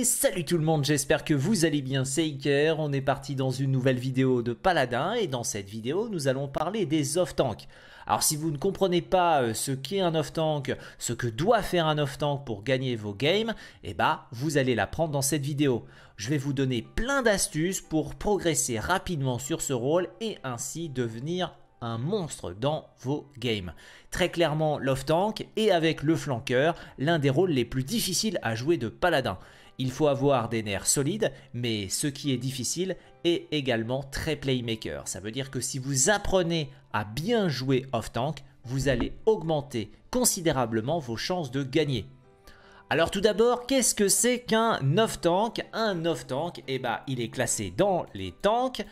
Et salut tout le monde, j'espère que vous allez bien, c'est Iker. On est parti dans une nouvelle vidéo de Paladin et dans cette vidéo nous allons parler des off-tanks. Alors si vous ne comprenez pas ce qu'est un off-tank, ce que doit faire un off-tank pour gagner vos games, vous allez l'apprendre dans cette vidéo. Je vais vous donner plein d'astuces pour progresser rapidement sur ce rôle et ainsi devenir un monstre dans vos games. Très clairement, l'off-tank est avec le flanqueur l'un des rôles les plus difficiles à jouer de Paladin. Il faut avoir des nerfs solides, mais ce qui est difficile est également très playmaker. Ça veut dire que si vous apprenez à bien jouer off-tank, vous allez augmenter considérablement vos chances de gagner. Alors tout d'abord, qu'est-ce que c'est qu'un off-tank? Un off-tank, il est classé dans les tanks,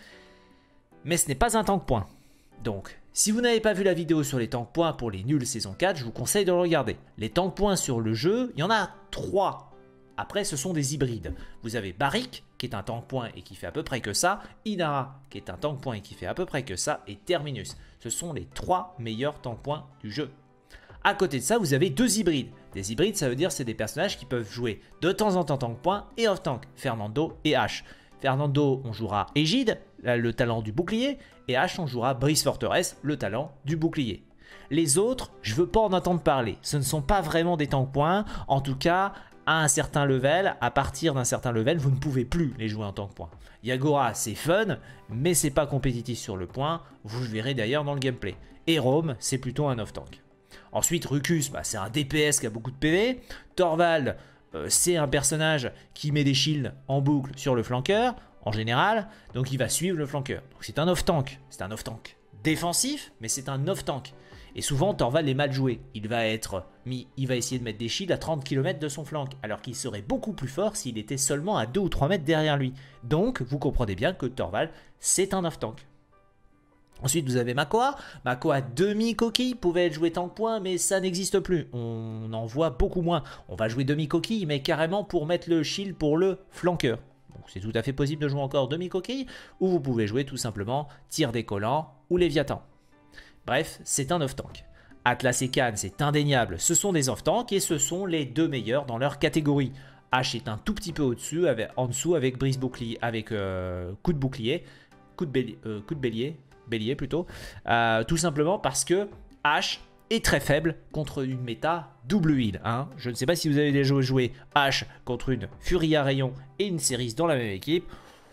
mais ce n'est pas un tank point. Donc, si vous n'avez pas vu la vidéo sur les tank points pour les nuls saison 4, je vous conseille de le regarder. Les tank points sur le jeu, il y en a 3. Après, ce sont des hybrides. Vous avez Barik, qui est un tank point et qui fait à peu près que ça, Inara, qui est un tank point et qui fait à peu près que ça, et Terminus. Ce sont les 3 meilleurs tank points du jeu. À côté de ça, vous avez 2 hybrides. Des hybrides, ça veut dire c'est des personnages qui peuvent jouer de temps en temps tank point et off tank, Fernando et Ash. Fernando, on jouera Égide, le talent du bouclier, et Ash, on jouera Breeze Fortress, le talent du bouclier. Les autres, je veux pas en entendre parler. Ce ne sont pas vraiment des tank points. En tout cas, à un certain level, à partir d'un certain level, vous ne pouvez plus les jouer en tank point. Yagora, c'est fun, mais c'est pas compétitif sur le point. Vous le verrez d'ailleurs dans le gameplay. Et Rome, c'est plutôt un off-tank. Ensuite, Rucus, c'est un DPS qui a beaucoup de PV. Torvald, c'est un personnage qui met des shields en boucle sur le flanqueur, en général, donc il va suivre le flanqueur. Donc c'est un off-tank. C'est un off-tank défensif, mais c'est un off-tank. Et souvent, Torvald est mal joué. Il va essayer de mettre des shields à 30 km de son flanc, alors qu'il serait beaucoup plus fort s'il était seulement à 2 ou 3 mètres derrière lui. Donc, vous comprenez bien que Torvald, c'est un off-tank. Ensuite, vous avez Makoa. Makoa demi-coquille pouvait être joué tank point, mais ça n'existe plus. On en voit beaucoup moins. On va jouer demi-coquille, mais carrément pour mettre le shield pour le flanqueur. Donc c'est tout à fait possible de jouer encore demi-coquille, ou vous pouvez jouer tout simplement tir décollant ou Léviathan. Bref, c'est un off-tank. Atlas et Khan, c'est indéniable. Ce sont des off-tanks et ce sont les 2 meilleurs dans leur catégorie. H est un tout petit peu au-dessus, en dessous avec brise bouclier, avec coup de bouclier, coup de bélier plutôt. Tout simplement parce que H est très faible contre une méta double heal. Je ne sais pas si vous avez déjà joué H contre une Fury à rayon et une Cerise dans la même équipe.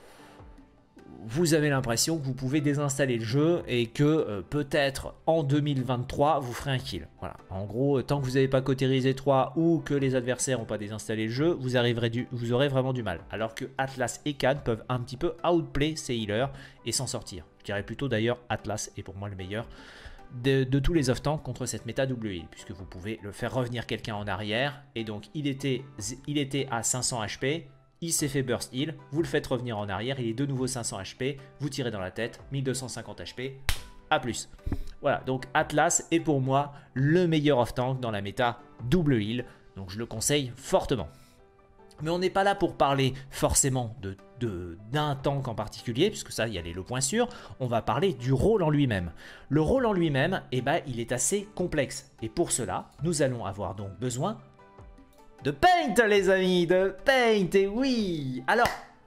Vous avez l'impression que vous pouvez désinstaller le jeu et que peut-être en 2023 vous ferez un kill. Voilà. En gros, tant que vous n'avez pas cautérisé 3 ou que les adversaires n'ont pas désinstallé le jeu, vous aurez vraiment du mal. Alors que Atlas et Khan peuvent un petit peu outplay ces healers et s'en sortir. Je dirais plutôt d'ailleurs Atlas est pour moi le meilleur de tous les off-tanks contre cette méta double heal, puisque vous pouvez le faire revenir quelqu'un en arrière. Et donc il était à 500 HP. Il s'est fait burst heal, vous le faites revenir en arrière, il est de nouveau 500 HP, vous tirez dans la tête, 1250 HP, à plus. Voilà, donc Atlas est pour moi le meilleur off-tank dans la méta double heal, donc je le conseille fortement. Mais on n'est pas là pour parler forcément d'un tank en particulier, puisque ça, il y a le point sûr, on va parler du rôle en lui-même. Le rôle en lui-même, il est assez complexe, et pour cela, nous allons avoir donc besoin de Paint, les amis, de Paint, et oui. Alors,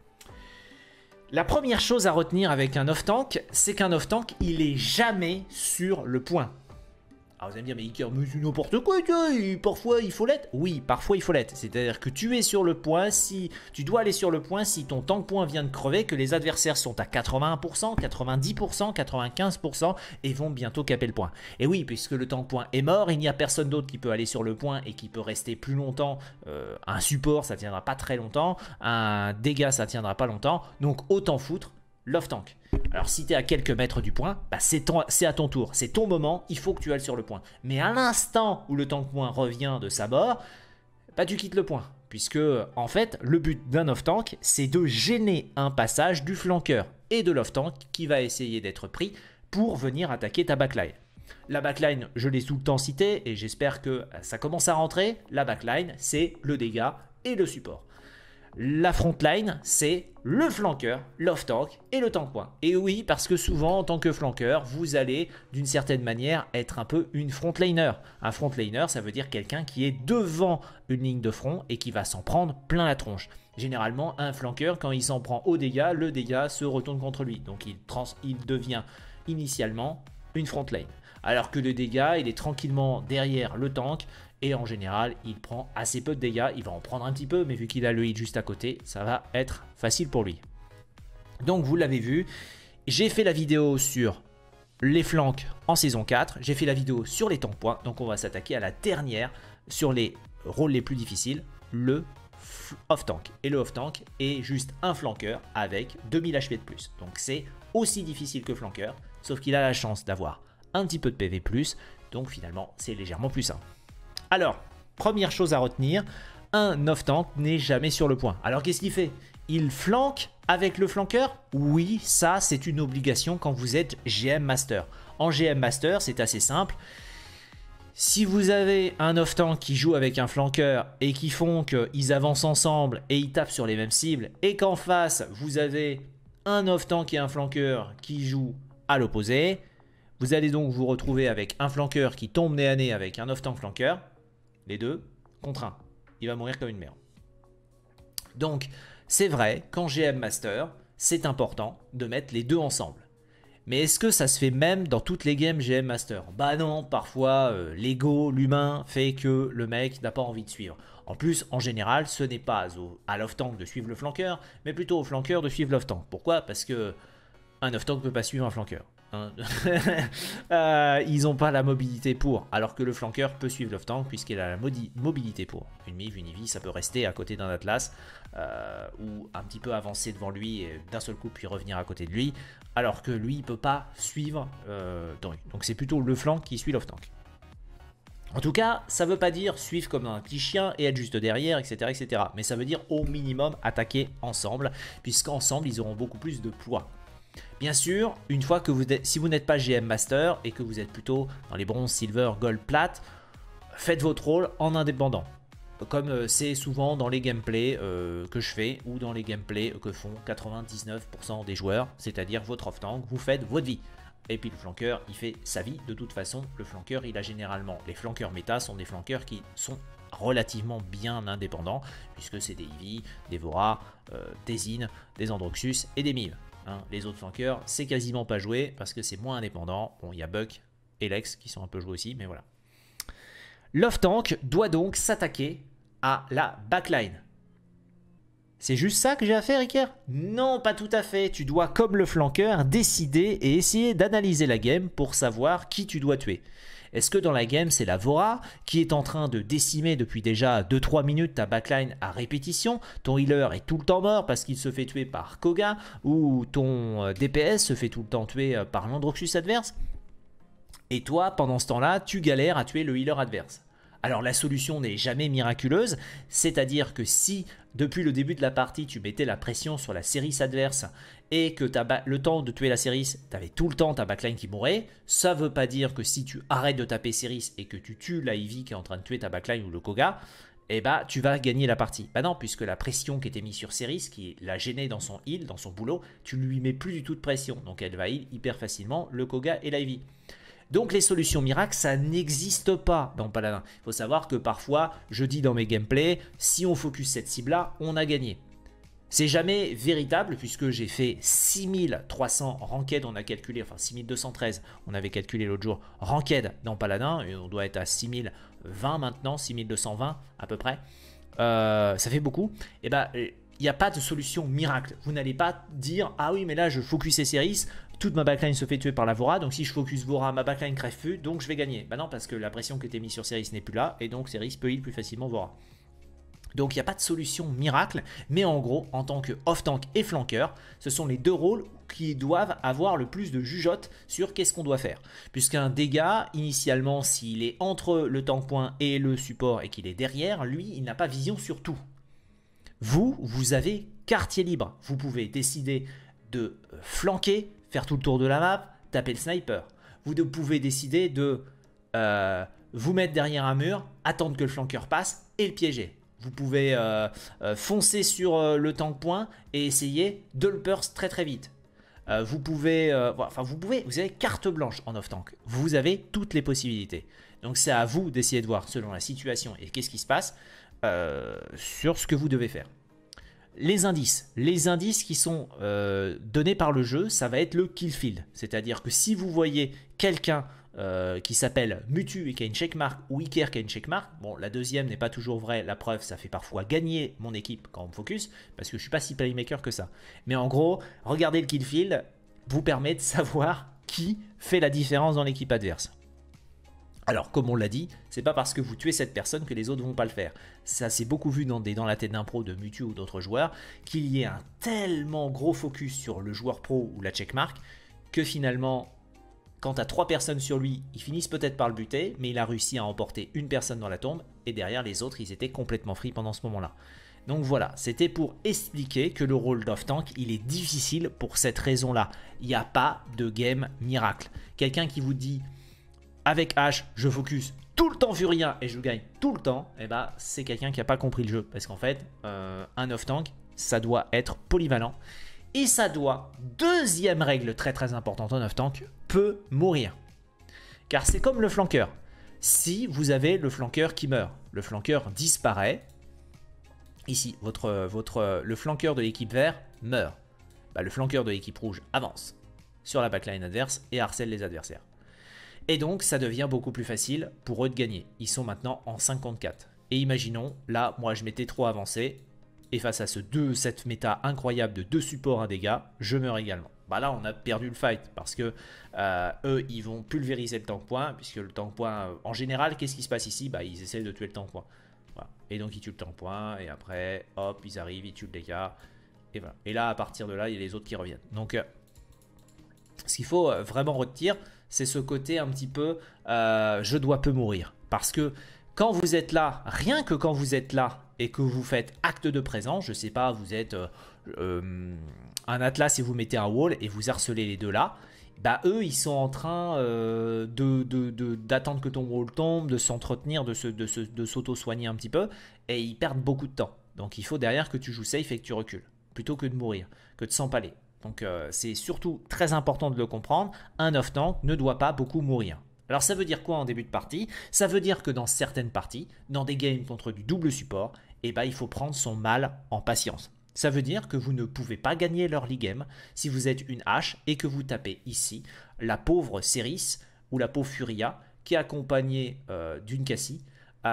la première chose à retenir avec un off-tank, c'est qu'un off-tank, il est jamais sur le point. Alors vous allez me dire, mais Iker, mais c'est n'importe quoi, parfois il faut l'être. Oui, parfois il faut l'être. C'est-à-dire que tu es sur le point, si tu dois aller sur le point, si ton tank point vient de crever, que les adversaires sont à 80%, 90%, 95% et vont bientôt caper le point. Et oui, puisque le tank point est mort, il n'y a personne d'autre qui peut aller sur le point et qui peut rester plus longtemps. Un support, ça tiendra pas très longtemps. Un dégât, ça tiendra pas longtemps. Donc autant foutre l'off-tank. Alors si tu es à quelques mètres du point, c'est à ton tour, c'est ton moment, il faut que tu ailles sur le point. Mais à l'instant où le tank point revient de sa mort, tu quittes le point. Puisque en fait, le but d'un off-tank, c'est de gêner un passage du flanqueur et de l'off-tank qui va essayer d'être pris pour venir attaquer ta backline. La backline, je l'ai tout le temps cité et j'espère que ça commence à rentrer. La backline, c'est le dégât et le support. La frontline, c'est le flanqueur, l'off-tank et le tank point. Et oui, parce que souvent, en tant que flanqueur, vous allez, d'une certaine manière, être un peu une frontliner. Un frontliner, ça veut dire quelqu'un qui est devant une ligne de front et qui va s'en prendre plein la tronche. Généralement, un flanqueur, quand il s'en prend au dégât, le dégât se retourne contre lui. Donc, il devient initialement une frontline. Alors que le dégât, il est tranquillement derrière le tank. Et en général, il prend assez peu de dégâts. Il va en prendre un petit peu, mais vu qu'il a le hit juste à côté, ça va être facile pour lui. Donc, vous l'avez vu, j'ai fait la vidéo sur les flanks en saison 4. J'ai fait la vidéo sur les tank points. Donc, on va s'attaquer à la dernière sur les rôles les plus difficiles, le off-tank. Et le off-tank est juste un flanqueur avec 2000 HP de plus. Donc, c'est aussi difficile que flanqueur, sauf qu'il a la chance d'avoir un petit peu de PV+. Donc, finalement, c'est légèrement plus simple. Alors, première chose à retenir, un off-tank n'est jamais sur le point. Alors, qu'est-ce qu'il fait? Il flanque avec le flanqueur? Oui, ça, c'est une obligation quand vous êtes GM Master. En GM Master, c'est assez simple. Si vous avez un off-tank qui joue avec un flanqueur et qui font qu'ils avancent ensemble et ils tapent sur les mêmes cibles, et qu'en face, vous avez un off-tank et un flanqueur qui jouent à l'opposé, vous allez donc vous retrouver avec un flanqueur qui tombe nez à nez avec un off-tank flanqueur. Les deux contre un. Il va mourir comme une merde. Donc, c'est vrai, qu'en GM Master, c'est important de mettre les deux ensemble. Mais est-ce que ça se fait même dans toutes les games GM Master? Bah non, parfois, l'ego, l'humain, fait que le mec n'a pas envie de suivre. En plus, en général, ce n'est pas à l'off-tank de suivre le flanqueur, mais plutôt au flanqueur de suivre l'off-tank. Pourquoi? Parce que un off-tank ne peut pas suivre un flanqueur. Ils n'ont pas la mobilité pour, alors que le flanqueur peut suivre l'off-tank puisqu'il a la mobilité pour. Une mive, une Ivy, ça peut rester à côté d'un Atlas ou un petit peu avancer devant lui et d'un seul coup puis revenir à côté de lui, alors que lui il peut pas suivre donc c'est plutôt le flanc qui suit l'off-tank. En tout cas, ça veut pas dire suivre comme un petit chien et être juste derrière, etc., etc. Mais ça veut dire au minimum attaquer ensemble, puisqu'ensemble ils auront beaucoup plus de poids. Bien sûr, une fois que si vous n'êtes pas GM Master et que vous êtes plutôt dans les bronzes, silver, gold, plate, faites votre rôle en indépendant. Comme c'est souvent dans les gameplays que je fais ou dans les gameplays que font 99% des joueurs, c'est-à-dire votre off-tank, vous faites votre vie. Et puis le flanqueur, il fait sa vie. De toute façon, le flanqueur, il a généralement... Les flanqueurs méta sont des flanqueurs qui sont relativement bien indépendants, puisque c'est des Ivy, des Vora, des Zin, des Androxus et des Miv. Les autres flanqueurs, c'est quasiment pas joué parce que c'est moins indépendant. Bon, il y a Buck et Lex qui sont un peu joués aussi, mais voilà. L'off-tank doit donc s'attaquer à la backline. C'est juste ça que j'ai à faire, Iker? Non, pas tout à fait. Tu dois, comme le flanqueur, décider et essayer d'analyser la game pour savoir qui tu dois tuer. Est-ce que dans la game, c'est la Vora qui est en train de décimer depuis déjà 2-3 minutes ta backline à répétition? Ton healer est tout le temps mort parce qu'il se fait tuer par Koga, ou ton DPS se fait tout le temps tuer par l'Androxus adverse? Et toi, pendant ce temps-là, tu galères à tuer le healer adverse. Alors la solution n'est jamais miraculeuse, c'est-à-dire que si depuis le début de la partie tu mettais la pression sur la Seris adverse et que le temps de tuer la Seris, tu avais tout le temps ta backline qui mourait, ça veut pas dire que si tu arrêtes de taper Seris et que tu tues la Ivy qui est en train de tuer ta backline ou le Koga, eh bah tu vas gagner la partie. Bah non, puisque la pression qui était mise sur Seris, qui l'a gêné dans son heal, dans son boulot, tu lui mets plus du tout de pression, donc elle va heal hyper facilement le Koga et la Ivy. Donc les solutions miracles, ça n'existe pas dans Paladin. Il faut savoir que parfois, je dis dans mes gameplays, si on focus cette cible-là, on a gagné. C'est jamais véritable puisque j'ai fait 6300 ranked, on a calculé, enfin 6213, on avait calculé l'autre jour, ranked dans Paladin, et on doit être à 6020 maintenant, 6220 à peu près. Ça fait beaucoup. Et bah, il n'y a pas de solution miracle. Vous n'allez pas dire, ah oui mais là je focusais Seris, toute ma backline se fait tuer par la Vora, donc si je focus Vora, ma backline crève feu, donc je vais gagner. Bah non, parce que la pression que tu as mise sur Seris n'est plus là, et donc Seris peut heal plus facilement Vora. Donc il n'y a pas de solution miracle, mais en gros, en tant que off-tank et flanqueur, ce sont les deux rôles qui doivent avoir le plus de jugeote sur qu'est-ce qu'on doit faire. Puisqu'un dégât, initialement, s'il est entre le tank point et le support et qu'il est derrière, lui, il n'a pas vision sur tout. Vous avez quartier libre. Vous pouvez décider de flanquer, faire tout le tour de la map, taper le sniper. Vous pouvez décider de vous mettre derrière un mur, attendre que le flanqueur passe et le piéger. Vous pouvez foncer sur le tank point et essayer de le burst très très vite. Vous avez carte blanche en off-tank. Vous avez toutes les possibilités. Donc c'est à vous d'essayer de voir selon la situation et qu'est-ce qui se passe sur ce que vous devez faire. Les indices qui sont donnés par le jeu, ça va être le kill field. C'est-à-dire que si vous voyez quelqu'un qui s'appelle Mutu et qui a une checkmark, ou Iker qui a une checkmark, bon, la deuxième n'est pas toujours vraie, la preuve, ça fait parfois gagner mon équipe quand on me focus, parce que je suis pas si playmaker que ça. Mais en gros, regardez le kill field vous permet de savoir qui fait la différence dans l'équipe adverse. Alors, comme on l'a dit, c'est pas parce que vous tuez cette personne que les autres vont pas le faire. Ça s'est beaucoup vu dans la tête d'un pro de Mutu ou d'autres joueurs, qu'il y ait un tellement gros focus sur le joueur pro ou la checkmark, que finalement, quand tu as 3 personnes sur lui, ils finissent peut-être par le buter, mais il a réussi à emporter une personne dans la tombe, et derrière les autres, ils étaient complètement free pendant ce moment-là. Donc voilà, c'était pour expliquer que le rôle d'off-tank, il est difficile pour cette raison-là. Il n'y a pas de game miracle. Quelqu'un qui vous dit... Avec H, je focus tout le temps Furien et je gagne tout le temps, et bah c'est quelqu'un qui n'a pas compris le jeu. Parce qu'en fait, un off-tank, ça doit être polyvalent. Et ça doit, deuxième règle très très importante en off-tank, peut mourir. Car c'est comme le flanqueur. Si vous avez le flanqueur qui meurt, le flanqueur disparaît. Ici, le flanqueur de l'équipe vert meurt. Bah, le flanqueur de l'équipe rouge avance sur la backline adverse et harcèle les adversaires. Et donc, ça devient beaucoup plus facile pour eux de gagner. Ils sont maintenant en 5 contre 4. Et imaginons, là, moi, je m'étais trop avancé. Et face à cette méta incroyable de 2 supports à dégâts, je meurs également. Bah là, on a perdu le fight. Parce que eux, ils vont pulvériser le tank point. Puisque le tank point, en général, qu'est-ce qui se passe ici? Bah, ils essaient de tuer le tank point. Voilà. Et donc, ils tuent le tank point. Et après, hop, ils arrivent, ils tuent le dégât. Et voilà. Et là, à partir de là, il y a les autres qui reviennent. Donc, ce qu'il faut vraiment retenir, c'est ce côté un petit peu je dois peu mourir. Parce que quand vous êtes là, rien que quand vous êtes là et que vous faites acte de présence, je sais pas, vous êtes un Atlas et vous mettez un wall et vous harcelez les deux là, bah eux ils sont en train d'attendre que ton wall tombe, de s'entretenir, de s'auto-soigner un petit peu et ils perdent beaucoup de temps. Donc il faut derrière que tu joues safe et que tu recules plutôt que de mourir, que de s'empaler. Donc c'est surtout très important de le comprendre, un off-tank ne doit pas beaucoup mourir. Alors ça veut dire quoi en début de partie? Ça veut dire que dans certaines parties, dans des games contre du double support, eh ben, il faut prendre son mal en patience. Ça veut dire que vous ne pouvez pas gagner l'early game si vous êtes une hache et que vous tapez ici la pauvre Ceris ou la pauvre Furia qui est accompagnée d'une Cassie.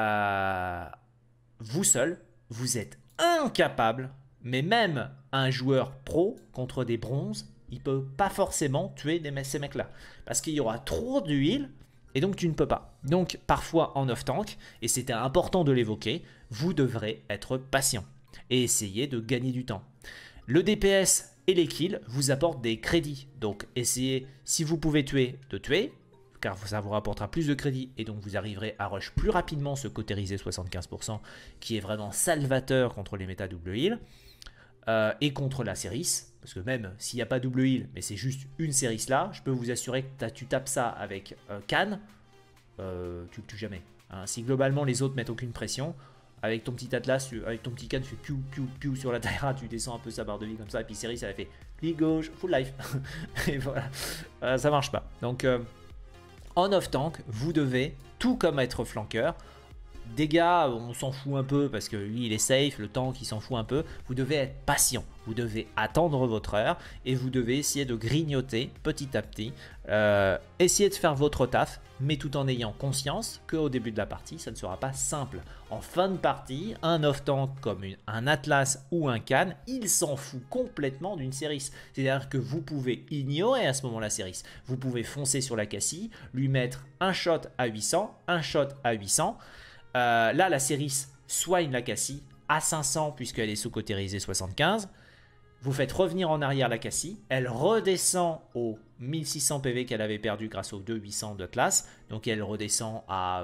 Vous seul, vous êtes incapable. Mais même un joueur pro contre des bronzes, il ne peut pas forcément tuer ces mecs-là. Parce qu'il y aura trop d'huile et donc tu ne peux pas. Donc parfois en off-tank, et c'était important de l'évoquer, vous devrez être patient et essayer de gagner du temps. Le DPS et les kills vous apportent des crédits. Donc essayez, si vous pouvez tuer, de tuer. Car ça vous rapportera plus de crédits et donc vous arriverez à rush plus rapidement ce cautérisé 75% qui est vraiment salvateur contre les méta double heal. Et contre la Ceris, parce que même s'il n'y a pas double heal, mais c'est juste une Ceris là, je peux vous assurer que tu tapes ça avec Can, tu le tues jamais. Hein. Si globalement les autres mettent aucune pression, avec ton petit Atlas, avec ton petit Can, tu fais piou piou piou sur la Tyra, tu descends un peu sa barre de vie comme ça, et puis Ceris elle a fait clic gauche, full life. Et voilà, ça marche pas. Donc en off-tank, vous devez, tout comme être flanqueur, dégâts, on s'en fout un peu parce que lui il est safe, le tank il s'en fout un peu. Vous devez être patient, vous devez attendre votre heure et vous devez essayer de grignoter petit à petit. Essayez de faire votre taf, mais tout en ayant conscience qu'au début de la partie, ça ne sera pas simple. En fin de partie, un off-tank comme un Atlas ou un Can, il s'en fout complètement d'une Ceris. C'est-à-dire que vous pouvez ignorer à ce moment la Ceris. Vous pouvez foncer sur la Cassie, lui mettre un shot à 800, un shot à 800. Là, la Ceris soigne la Cassie à 500 puisqu'elle est sous-cautérisée 75. Vous faites revenir en arrière la Cassie. Elle redescend aux 1600 PV qu'elle avait perdu grâce aux 2800 d'Atlas. Donc elle redescend à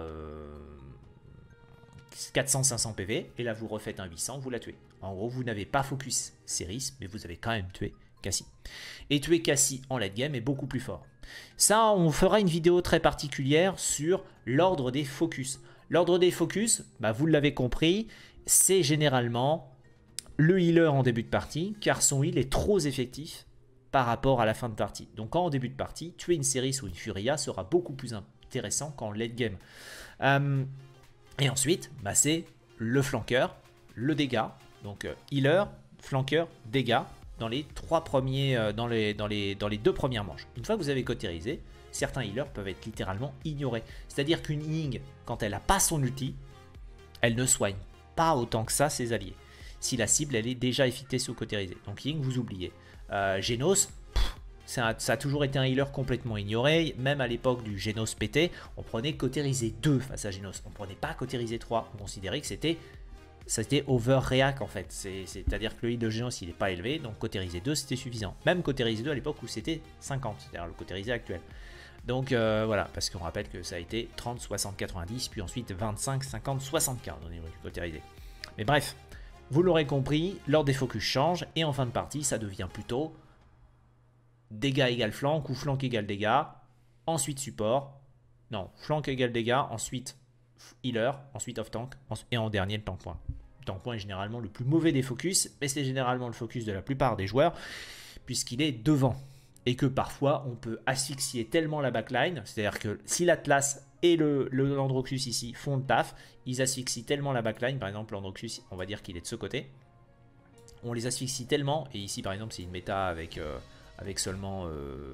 400-500 PV. Et là, vous refaites un 800, vous la tuez. En gros, vous n'avez pas focus Ceris, mais vous avez quand même tué Cassie. Et tuer Cassie en late game est beaucoup plus fort. Ça, on fera une vidéo très particulière sur l'ordre des focus. L'ordre des focus, bah, vous l'avez compris, c'est généralement le healer en début de partie, car son heal est trop effectif par rapport à la fin de partie. Donc quand en début de partie, tuer une Ceris ou une Furia sera beaucoup plus intéressant qu'en late game. Et ensuite, bah, c'est le flanqueur, le dégât, donc healer, flanqueur, dégâts dans les dans les 2 premières manches. Une fois que vous avez cautérisé, certains healers peuvent être littéralement ignorés. C'est-à-dire qu'une Ying, quand elle n'a pas son ulti, elle ne soigne pas autant que ça ses alliés. Si la cible elle est déjà efficace ou cautérisée. Donc Ying, vous oubliez. Genos, ça a toujours été un healer complètement ignoré. Même à l'époque du Genos PT, on prenait cautérisé 2 face à Genos. On ne prenait pas cautérisé 3. On considérait que c'était overreact en fait. C'est-à-dire que le heal de Genos il n'est pas élevé. Donc cautérisé 2 c'était suffisant. Même cautérisé 2 à l'époque où c'était 50. C'est-à-dire le cautérisé actuel. Donc voilà, parce qu'on rappelle que ça a été 30, 60, 90, puis ensuite 25, 50, 75 au niveau du cautérisé. Mais bref, vous l'aurez compris, l'ordre des focus change, et en fin de partie, ça devient plutôt dégâts égale flanc, ou flanc égale dégâts, ensuite support, non, flanc égale dégâts, ensuite healer, ensuite off-tank, et en dernier le tank point. Le tank point est généralement le plus mauvais des focus, mais c'est généralement le focus de la plupart des joueurs, puisqu'il est devant. Et que parfois, on peut asphyxier tellement la backline, c'est-à-dire que si l'Atlas et le Landroxus ici font le taf, ils asphyxient tellement la backline, par exemple Landroxus, on va dire qu'il est de ce côté, on les asphyxie tellement, et ici par exemple c'est une méta avec seulement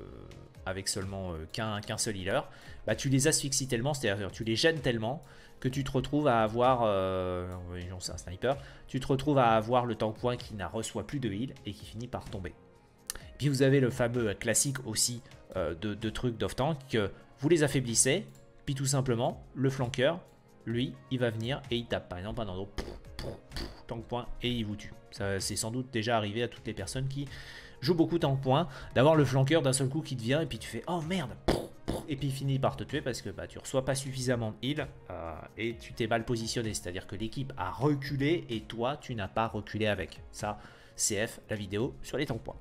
qu'un seul healer, bah, tu les asphyxies tellement, c'est-à-dire tu les gênes tellement, que tu te retrouves à avoir, c'est un sniper, tu te retrouves à avoir le tank point qui ne reçoit plus de heal et qui finit par tomber. Puis vous avez le fameux classique aussi de trucs d'off-tank, que vous les affaiblissez, puis tout simplement, le flanqueur, lui, il va venir et il tape par exemple un endroit, tank point, et il vous tue. Ça, c'est sans doute déjà arrivé à toutes les personnes qui jouent beaucoup tank point, d'avoir le flanqueur d'un seul coup qui te vient et puis tu fais « Oh merde !» et puis il finit par te tuer parce que bah, tu reçois pas suffisamment de heal et tu t'es mal positionné. C'est-à-dire que l'équipe a reculé et toi, tu n'as pas reculé avec. Ça, CF, la vidéo sur les tank points.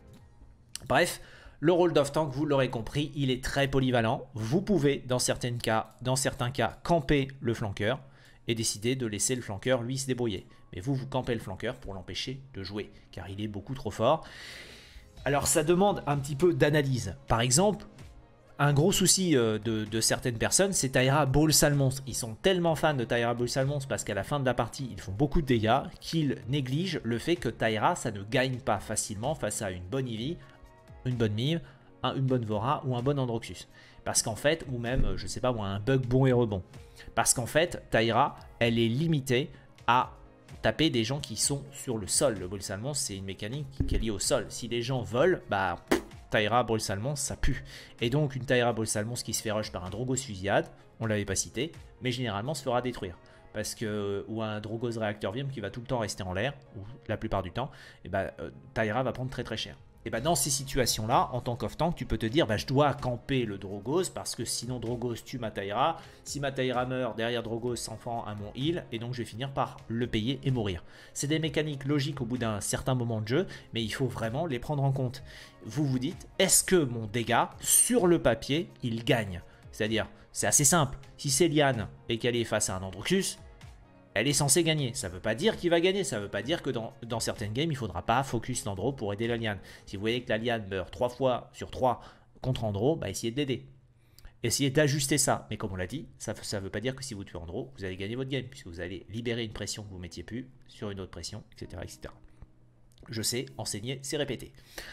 Bref, le rôle d'off-tank, vous l'aurez compris, il est très polyvalent. Vous pouvez, dans certains cas, camper le flanqueur et décider de laisser le flanqueur, lui, se débrouiller. Mais vous campez le flanqueur pour l'empêcher de jouer, car il est beaucoup trop fort. Alors, ça demande un petit peu d'analyse. Par exemple, un gros souci de certaines personnes, c'est Taïra Brûle-Sale Monstre. Ils sont tellement fans de Taïra Brûle-Sale Monstre parce qu'à la fin de la partie, ils font beaucoup de dégâts, qu'ils négligent le fait que Taïra, ça ne gagne pas facilement face à une bonne Ivy, une bonne Mive, une bonne Vora ou un bon Androxus. Parce qu'en fait, ou même, je sais pas moi, un bug bon et rebond. Parce qu'en fait, Taïra, elle est limitée à taper des gens qui sont sur le sol. Le Brûle-Sale Monstre, c'est une mécanique qui est liée au sol. Si les gens volent, bah, Taïra Brûle-Sale Monstre, ça pue. Et donc, une Taïra Brûle-Sale Monstre qui se fait rush par un Drogos Fusillade, on l'avait pas cité, mais généralement se fera détruire. Parce que, ou un Drogos Réacteur Viêm qui va tout le temps rester en l'air, ou la plupart du temps, et bah, Taïra va prendre très très cher. Et bah dans ces situations-là, en tant qu'off-tank, tu peux te dire, bah, je dois camper le Drogos parce que sinon Drogos tue ma Taïra. Si ma Taïra meurt, derrière Drogos s'enfant à mon heal et donc je vais finir par le payer et mourir. C'est des mécaniques logiques au bout d'un certain moment de jeu, mais il faut vraiment les prendre en compte. Vous vous dites, est-ce que mon dégât, sur le papier, il gagne? C'est-à-dire, c'est assez simple. Si c'est Liane et qu'elle est face à un Androxus, elle est censée gagner. Ça ne veut pas dire qu'il va gagner. Ça ne veut pas dire que dans certaines games, il ne faudra pas focus Landro pour aider la Liane. Si vous voyez que la Liane meurt 3 fois sur 3 contre Andro, bah essayez de l'aider. Essayez d'ajuster ça. Mais comme on l'a dit, ça ne veut pas dire que si vous tuez Andro, vous allez gagner votre game, puisque vous allez libérer une pression que vous ne mettiez plus sur une autre pression, etc. etc. Je sais, enseigner, c'est répéter.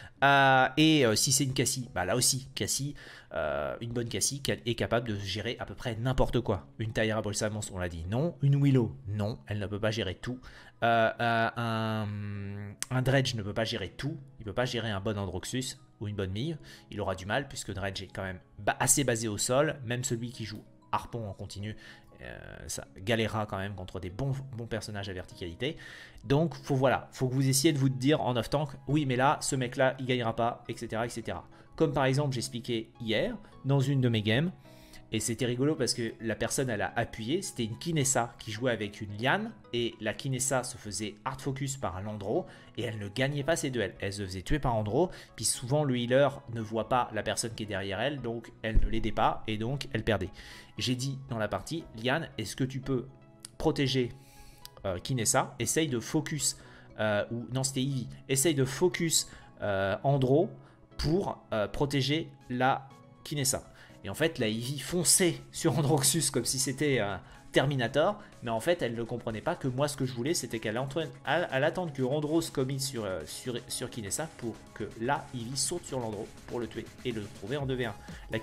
Si c'est une Cassie, bah là aussi, Cassie, une bonne Cassie est capable de gérer à peu près n'importe quoi. Une Taïra Brûle-Sale Monstre, on l'a dit, non. Une Willow, non, elle ne peut pas gérer tout. Un Dredge ne peut pas gérer tout. Il ne peut pas gérer un bon Androxus ou une bonne Mive. Il aura du mal, puisque Dredge est quand même assez basé au sol. Même celui qui joue Harpon en continu, ça galérera quand même contre des bons personnages à verticalité. Donc voilà, faut que vous essayiez de vous dire en off-tank, oui mais là, ce mec là, il gagnera pas, etc. etc. Comme par exemple, j'expliquais hier, dans une de mes games, Et c'était rigolo parce que la personne, elle a appuyé. C'était une Kinessa qui jouait avec une Liane. Et la Kinessa se faisait hard focus par Landro. Et elle ne gagnait pas ses duels. Elle se faisait tuer par Andro. Puis souvent, le healer ne voit pas la personne qui est derrière elle. Donc, elle ne l'aidait pas. Et donc, elle perdait. J'ai dit dans la partie, Liane, est-ce que tu peux protéger Kinessa? Essaye de focus. Non, c'était Ivy. Essaye de focus Andro pour protéger la Kinessa. Et en fait, la Ivy fonçait sur Androxus comme si c'était un Terminator. Mais en fait, elle ne comprenait pas que moi, ce que je voulais, c'était qu'elle attende que Andro se commit sur Kinessa pour que la Ivy saute sur l'Andro pour le tuer et le trouver en 2v1.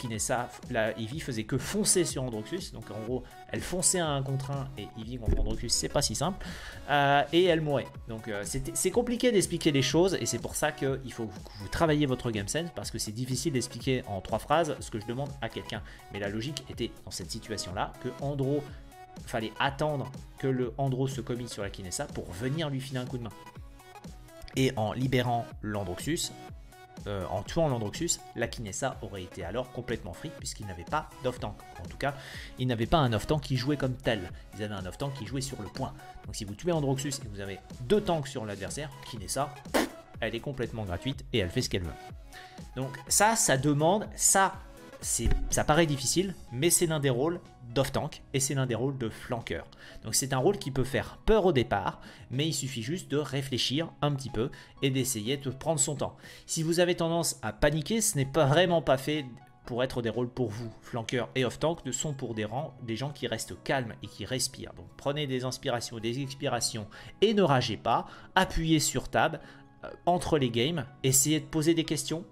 La Ivy faisait que foncer sur Androxus. Donc en gros, elle fonçait à 1 contre 1 et Ivy contre Androxus, c'est pas si simple. Et elle mourait. Donc c'est compliqué d'expliquer les choses et c'est pour ça qu'il faut que vous travaillez votre game sense parce que c'est difficile d'expliquer en 3 phrases ce que je demande à quelqu'un. Mais la logique était dans cette situation-là que Andro fallait attendre que le Andro se commit sur la Kinessa pour venir lui filer un coup de main. Et en libérant l'Androxus, en tuant l'Androxus, la Kinessa aurait été alors complètement free puisqu'il n'avait pas d'off-tank. En tout cas, il n'avait pas un off-tank qui jouait comme tel. Ils avaient un off-tank qui jouait sur le point. Donc si vous tuez Androxus et que vous avez 2 tanks sur l'adversaire, Kinessa, elle est complètement gratuite et elle fait ce qu'elle veut. Donc ça demande, ça paraît difficile, mais c'est l'un des rôles d'off-tank et c'est l'un des rôles de flanqueur. Donc c'est un rôle qui peut faire peur au départ, mais il suffit juste de réfléchir un petit peu et d'essayer de prendre son temps. Si vous avez tendance à paniquer, ce n'est pas vraiment pas fait pour être des rôles pour vous. Flanqueur et off-tank ne sont pour des gens qui restent calmes et qui respirent. Donc prenez des inspirations, des expirations et ne ragez pas. Appuyez sur Tab entre les games, essayez de poser des questions.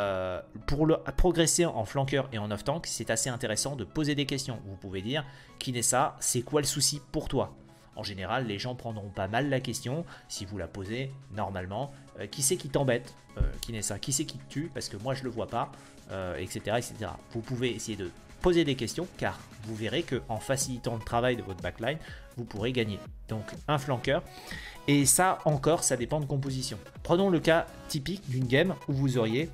Pour progresser en flanqueur et en off-tank, c'est assez intéressant de poser des questions. Vous pouvez dire, Kinessa, c'est quoi le souci pour toi? En général, les gens prendront pas mal la question si vous la posez normalement. Qui c'est qui t'embête, Kinessa? Qui c'est qui te tue? Parce que moi je le vois pas, etc., etc. Vous pouvez essayer de poser des questions car vous verrez qu'en facilitant le travail de votre backline, vous pourrez gagner. Donc un flanqueur. Et ça encore, ça dépend de composition. Prenons le cas typique d'une game où vous auriez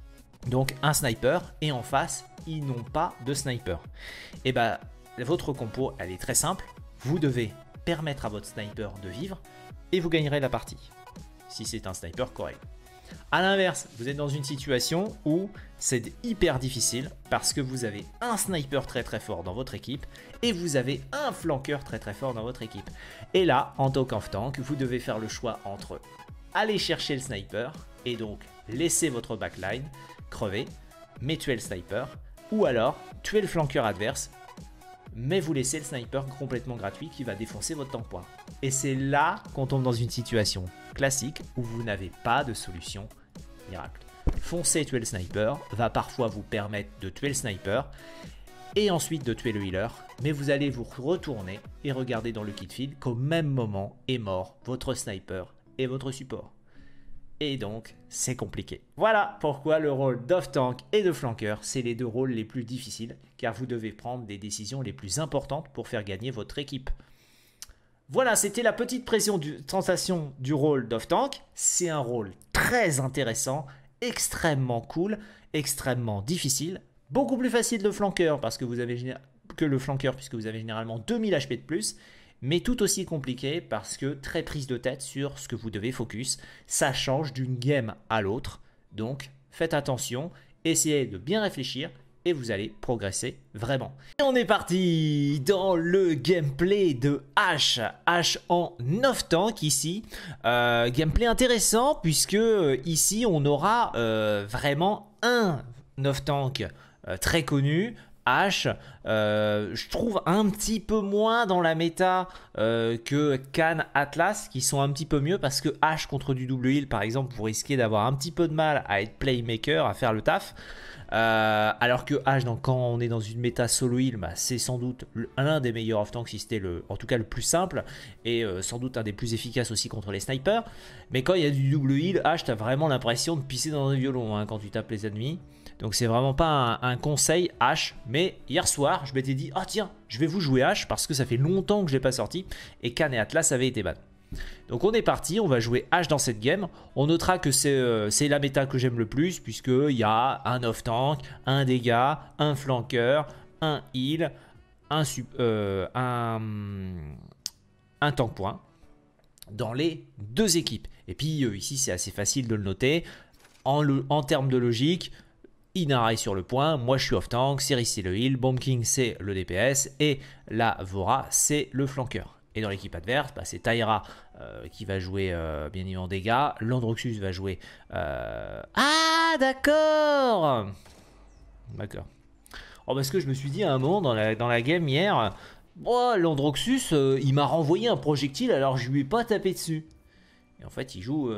donc un sniper et en face ils n'ont pas de sniper. Et bah votre compo elle est très simple. Vous devez permettre à votre sniper de vivre et vous gagnerez la partie si c'est un sniper correct. A l'inverse, vous êtes dans une situation où c'est hyper difficile parce que vous avez un sniper très très fort dans votre équipe et vous avez un flanqueur très très fort dans votre équipe. Et là, en tant qu'off-tank, vous devez faire le choix entre aller chercher le sniper et donc laisser votre backline crever, mais tuer le sniper, ou alors tuer le flanqueur adverse, mais vous laissez le sniper complètement gratuit qui va défoncer votre tank point. Et c'est là qu'on tombe dans une situation classique où vous n'avez pas de solution miracle. Foncer tuer le sniper va parfois vous permettre de tuer le sniper et ensuite de tuer le healer, mais vous allez vous retourner et regarder dans le kit field qu'au même moment est mort votre sniper et votre support. Et donc, c'est compliqué. Voilà pourquoi le rôle d'off-tank et de flanqueur, c'est les 2 rôles les plus difficiles, car vous devez prendre des décisions les plus importantes pour faire gagner votre équipe. Voilà, c'était la petite présentation du rôle d'off-tank. C'est un rôle très intéressant, extrêmement cool, extrêmement difficile, beaucoup plus facile de flanqueur parce que vous avez que le flanqueur puisque vous avez généralement 2000 HP de plus. Mais tout aussi compliqué parce que très prise de tête sur ce que vous devez focus. Ça change d'une game à l'autre. Donc faites attention, essayez de bien réfléchir et vous allez progresser vraiment. Et on est parti dans le gameplay de Ashe. Ashe en off-tank ici. Gameplay intéressant puisque ici on aura vraiment un off-tank très connu. Ashe, je trouve un petit peu moins dans la méta que Khan, Atlas, qui sont un petit peu mieux parce que Ashe contre du double heal, par exemple, vous risquez d'avoir un petit peu de mal à être playmaker, à faire le taf. Alors que Ashe, quand on est dans une méta solo heal, bah, c'est sans doute l'un des meilleurs off-tank, si c'était en tout cas le plus simple, et sans doute un des plus efficaces aussi contre les snipers. Mais quand il y a du double heal, Ashe, t'as vraiment l'impression de pisser dans un violon hein, quand tu tapes les ennemis. Donc c'est vraiment pas un conseil Ashe, mais hier soir je m'étais dit, ah tiens, je vais vous jouer Ashe parce que ça fait longtemps que je l'ai pas sorti, et Khan et Atlas avaient été ban. Donc on est parti, on va jouer Ashe dans cette game. On notera que c'est la méta que j'aime le plus, puisqu'il y a un off-tank, un dégât, un flanqueur, un heal, un tank point dans les deux équipes. Et puis ici c'est assez facile de le noter. En termes de logique, Inara est sur le point, moi je suis off tank, Siri c'est le heal, Bomb King c'est le DPS et la Vora c'est le flanqueur. Et dans l'équipe adverse, bah, c'est Taira qui va jouer bien évidemment en dégâts, Landroxus va jouer... Ah d'accord. D'accord. Oh, parce que je me suis dit à un moment dans la game hier, oh, Landroxus il m'a renvoyé un projectile alors je lui ai pas tapé dessus. Et en fait il joue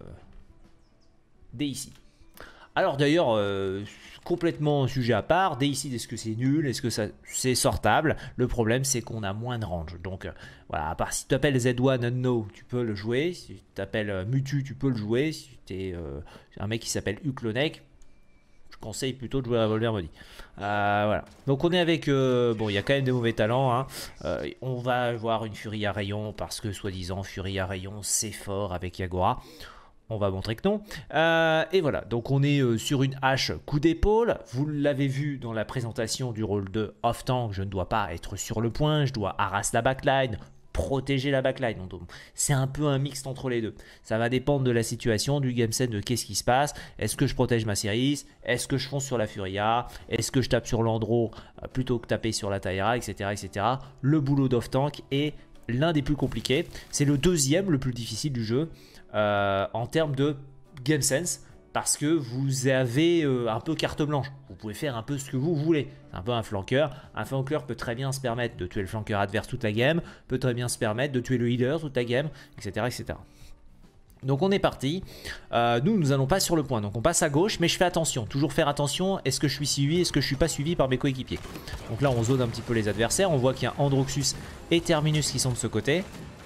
DayZ. Alors d'ailleurs, complètement sujet à part, DayZ, est-ce que c'est nul? Est-ce que c'est sortable? Le problème c'est qu'on a moins de range. Donc voilà, à part si tu t'appelles Z1 Unknown, tu peux le jouer. Si tu t'appelles Mutu, tu peux le jouer. Si tu es un mec qui s'appelle Uklonek, je conseille plutôt de jouer Revolver Maudit. Voilà. Donc on est avec... bon, il y a quand même des mauvais talents. Hein. On va avoir une Furie à rayon parce que soi-disant Furie à rayon c'est fort avec Yagora. On va montrer que non. Et voilà, donc on est sur une hache coup d'épaule. Vous l'avez vu dans la présentation du rôle de off-tank. Je ne dois pas être sur le point. Je dois harasser la backline, protéger la backline. C'est un peu un mixte entre les deux. Ça va dépendre de la situation, du gameset, de qu'est-ce qui se passe. Est-ce que je protège ma Syris? Est-ce que je fonce sur la Furia? Est-ce que je tape sur l'Andro plutôt que taper sur la Taira, etc., etc. Le boulot d'off-tank est l'un des plus compliqués. C'est le deuxième le plus difficile du jeu. En termes de game sense, parce que vous avez un peu carte blanche, vous pouvez faire un peu ce que vous voulez. C'est un peu un flanqueur. Un flanqueur peut très bien se permettre de tuer le flanqueur adverse toute la game, peut très bien se permettre de tuer le healer toute la game, etc., etc. Donc on est parti. Nous n'allons pas sur le point, donc on passe à gauche, mais je fais attention, toujours faire attention. Est-ce que je suis suivi, est-ce que je suis pas suivi par mes coéquipiers? Donc là on zone un petit peu les adversaires, on voit qu'il y a Androxus et Terminus qui sont de ce côté.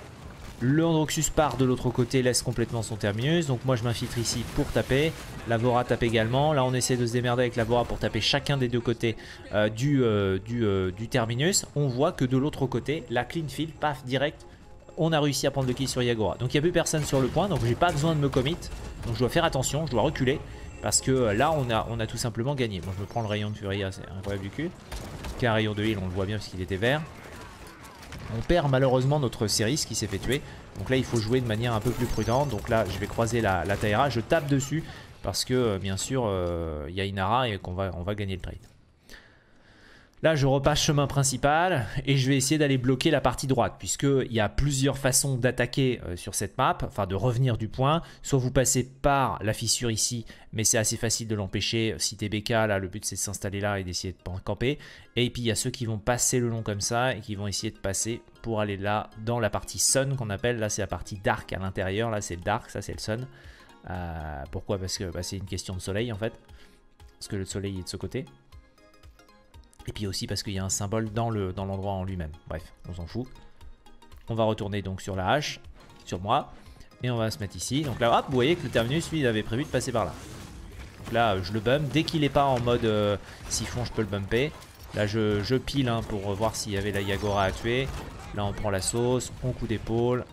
Le Androxus part de l'autre côté, laisse complètement son Terminus. Donc moi je m'infiltre ici pour taper. La Vora tape également. Là on essaie de se démerder avec la Vora pour taper chacun des deux côtés du Terminus. On voit que de l'autre côté, la clean field, paf, direct, on a réussi à prendre le kill sur Yagora. Donc il n'y a plus personne sur le point, donc j'ai pas besoin de me commit. Donc je dois faire attention, je dois reculer. Parce que là on a tout simplement gagné. Moi je me prends le rayon de Furia, c'est incroyable du cul. Qu'un rayon de heal, on le voit bien parce qu'il était vert. On perd malheureusement notre Syris qui s'est fait tuer. Donc là il faut jouer de manière un peu plus prudente. Donc là je vais croiser la Taira. Je tape dessus parce que bien sûr il y a Inara et on va gagner le trade. Là je repasse chemin principal et je vais essayer d'aller bloquer la partie droite. Puisqu'il y a plusieurs façons d'attaquer sur cette map. Enfin de revenir du point. Soit vous passez par la fissure ici. Mais c'est assez facile de l'empêcher. Si t'es BK là le but c'est de s'installer là et d'essayer de camper. Et puis il y a ceux qui vont passer le long comme ça et qui vont essayer de passer pour aller là dans la partie sun qu'on appelle. Là c'est la partie dark à l'intérieur. Là c'est le dark, ça c'est le sun. Pourquoi? Parce que c'est une question de soleil en fait. Parce que le soleil est de ce côté. Et puis aussi parce qu'il y a un symbole dans l'endroit en lui-même. Bref, on s'en fout. On va retourner donc sur la hache, sur moi. Et on va se mettre ici. Donc là, hop, vous voyez que le Terminus, lui, il avait prévu de passer par là. Donc là, je le bump. Dès qu'il n'est pas en mode siphon, je peux le bumper. Là, je pile hein, pour voir s'il y avait la Yagora à tuer. Là, on prend la sauce. On coup d'épaule.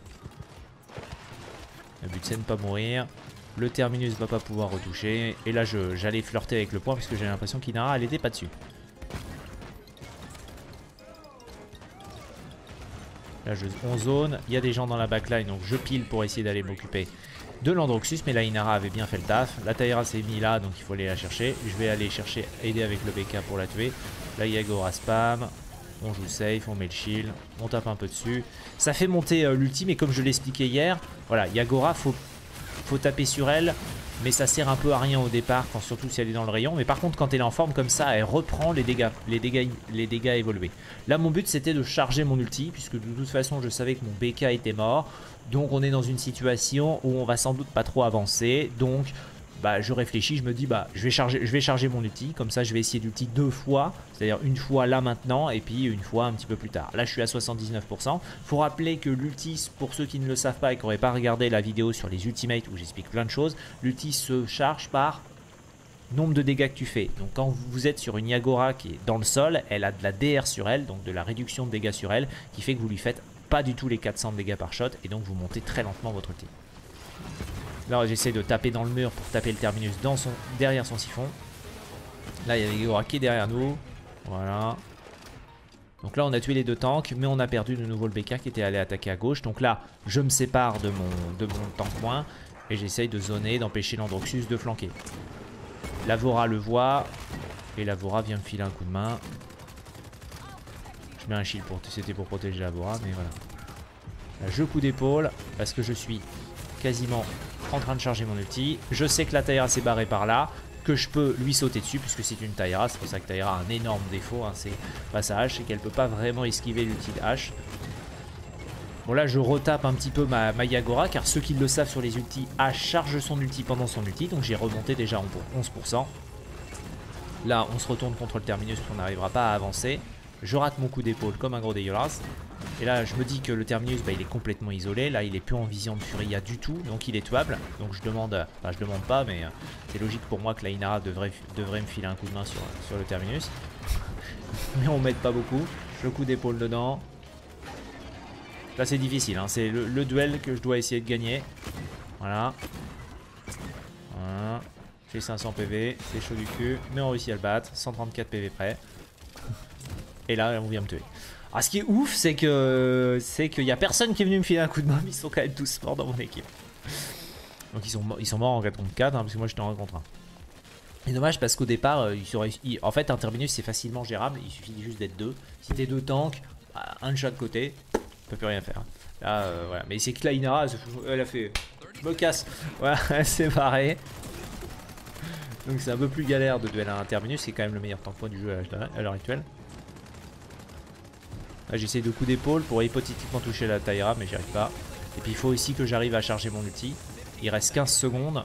Le but, c'est de ne pas mourir. Le Terminus va pas pouvoir retoucher. Et là, j'allais flirter avec le point parce que j'ai l'impression qu'Inara, elle était pas dessus. Là on zone, il y a des gens dans la backline donc je pile pour essayer d'aller m'occuper de l'Androxus. Mais la Inara avait bien fait le taf. La Taira s'est mise là donc il faut aller la chercher. Je vais aller chercher, aider avec le BK pour la tuer. La Yagora spam. On joue safe, on met le shield, on tape un peu dessus. Ça fait monter l'ulti mais comme je l'expliquais hier, voilà Yagora faut taper sur elle. Mais ça sert un peu à rien au départ, surtout si elle est dans le rayon. Mais par contre, quand elle est en forme comme ça, elle reprend les dégâts évolués. Là, mon but, c'était de charger mon ulti, puisque de toute façon, je savais que mon BK était mort. Donc, on est dans une situation où on va sans doute pas trop avancer. Donc, bah, je réfléchis, je me dis, bah, je vais charger mon ulti. Comme ça, je vais essayer d'ulti 2 fois. C'est-à-dire une fois là maintenant et puis une fois un petit peu plus tard. Là, je suis à 79%. Faut rappeler que l'ulti, pour ceux qui ne le savent pas et qui n'auraient pas regardé la vidéo sur les ultimates où j'explique plein de choses, l'ulti se charge par nombre de dégâts que tu fais. Donc, quand vous êtes sur une Yagora qui est dans le sol, elle a de la DR sur elle, donc de la réduction de dégâts sur elle, qui fait que vous lui faites pas du tout les 400 de dégâts par shot et donc vous montez très lentement votre ulti. Là j'essaie de taper dans le mur pour taper le Terminus derrière son siphon. Là il y a Yagora qui est derrière nous. Voilà. Donc là on a tué les deux tanks, mais on a perdu de nouveau le BK qui était allé attaquer à gauche. Donc là je me sépare de mon tank moins et j'essaye de zoner, d'empêcher l'Androxus de flanquer. La Vora le voit et la Vora vient me filer un coup de main. Je mets un shield, c'était pour protéger la Vora, mais voilà. Là, je coup d'épaule parce que je suis quasiment en train de charger mon ulti. Je sais que la Taïra s'est barrée par là, que je peux lui sauter dessus puisque c'est une Taïra. C'est pour ça que Taïra a un énorme défaut, hein, c'est pas sa hache, c'est qu'elle peut pas vraiment esquiver l'ulti de hache. Bon là je retape un petit peu ma Yagora car ceux qui le savent sur les ultis, H charge son ulti pendant son ulti, donc j'ai remonté déjà pour 11%. Là on se retourne contre le terminus, on n'arrivera pas à avancer. Je rate mon coup d'épaule comme un gros dégueulasse. Et là je me dis que le terminus il est complètement isolé. Là il est plus en vision de Furia du tout. Donc il est tuable. Donc je demande, enfin je demande pas, mais c'est logique pour moi que la Inara devrait me filer un coup de main sur le terminus. Mais on m'aide pas beaucoup. Le coup d'épaule dedans. Là c'est difficile, hein. C'est le duel que je dois essayer de gagner. Voilà. Voilà. J'ai 500 PV, c'est chaud du cul. Mais on réussit à le battre. 134 PV près. Et là on vient me tuer. Alors ce qui est ouf c'est qu'il n'y a personne qui est venu me filer un coup de main, mais ils sont quand même tous morts dans mon équipe. Donc ils sont morts en 4 contre 4 hein, parce que moi j'étais en 1 contre 1. Et dommage parce qu'au départ en fait un terminus c'est facilement gérable, il suffit juste d'être deux. Si t'es deux tanks, un de chaque côté, on peut plus rien faire. Là voilà, mais c'est que la Inara elle a fait je me casse. Voilà, elle s'est barrée. Donc c'est un peu plus galère de duel à un terminus, c'est quand même le meilleur tank point du jeu à l'heure actuelle. Là j'essaye de coup d'épaule pour hypothétiquement toucher la Taïra mais j'y arrive pas. Et puis il faut aussi que j'arrive à charger mon ulti. Il reste 15 secondes.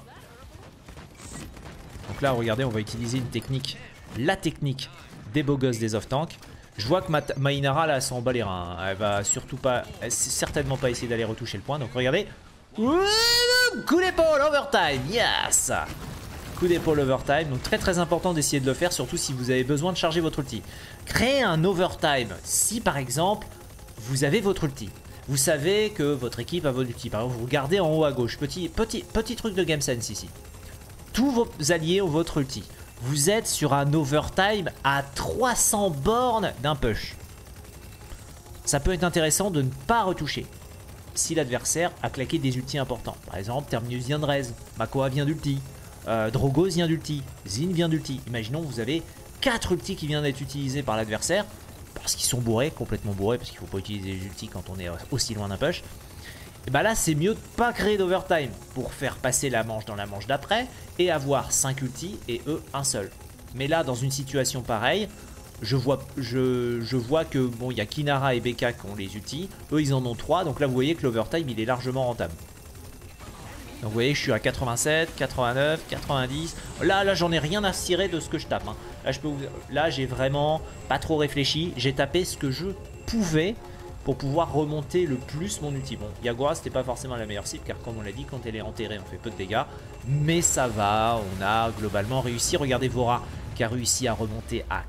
Donc là regardez on va utiliser une technique. La technique des beaux gosses des off-tank. Je vois que ma Inara là elle s'en bat les reins. Elle va surtout pas, elle sait certainement pas essayer d'aller retoucher le point. Donc regardez. Coup d'épaule overtime, yes. Coup d'épaule overtime, donc très important d'essayer de le faire, surtout si vous avez besoin de charger votre ulti. Créez un overtime si par exemple vous avez votre ulti. Vous savez que votre équipe a votre ulti. Par exemple, vous regardez en haut à gauche, petit truc de game sense ici. Tous vos alliés ont votre ulti. Vous êtes sur un overtime à 300 bornes d'un push. Ça peut être intéressant de ne pas retoucher si l'adversaire a claqué des ultis importants. Par exemple, Terminus vient de raise, Makoa vient d'ulti. Drogos vient d'ulti, Zin vient d'ulti. Imaginons vous avez 4 ultis qui viennent d'être utilisés par l'adversaire parce qu'ils sont bourrés, complètement bourrés, parce qu'il ne faut pas utiliser les ultis quand on est aussi loin d'un push. Et bah là c'est mieux de pas créer d'overtime pour faire passer la manche dans la manche d'après et avoir 5 ultis et eux un seul. Mais là dans une situation pareille, je vois que bon il y a Kinara et BK qui ont les ultis, eux ils en ont 3, donc là vous voyez que l'overtime il est largement rentable. Donc vous voyez je suis à 87, 89, 90. Là j'en ai rien à cirer de ce que je tape. Hein. Là j'ai vraiment pas trop réfléchi. J'ai tapé ce que je pouvais pour pouvoir remonter le plus mon ulti. Bon, Yagora c'était pas forcément la meilleure cible car comme on l'a dit, quand elle est enterrée on fait peu de dégâts. Mais ça va, on a globalement réussi. Regardez Vora qui a réussi à remonter à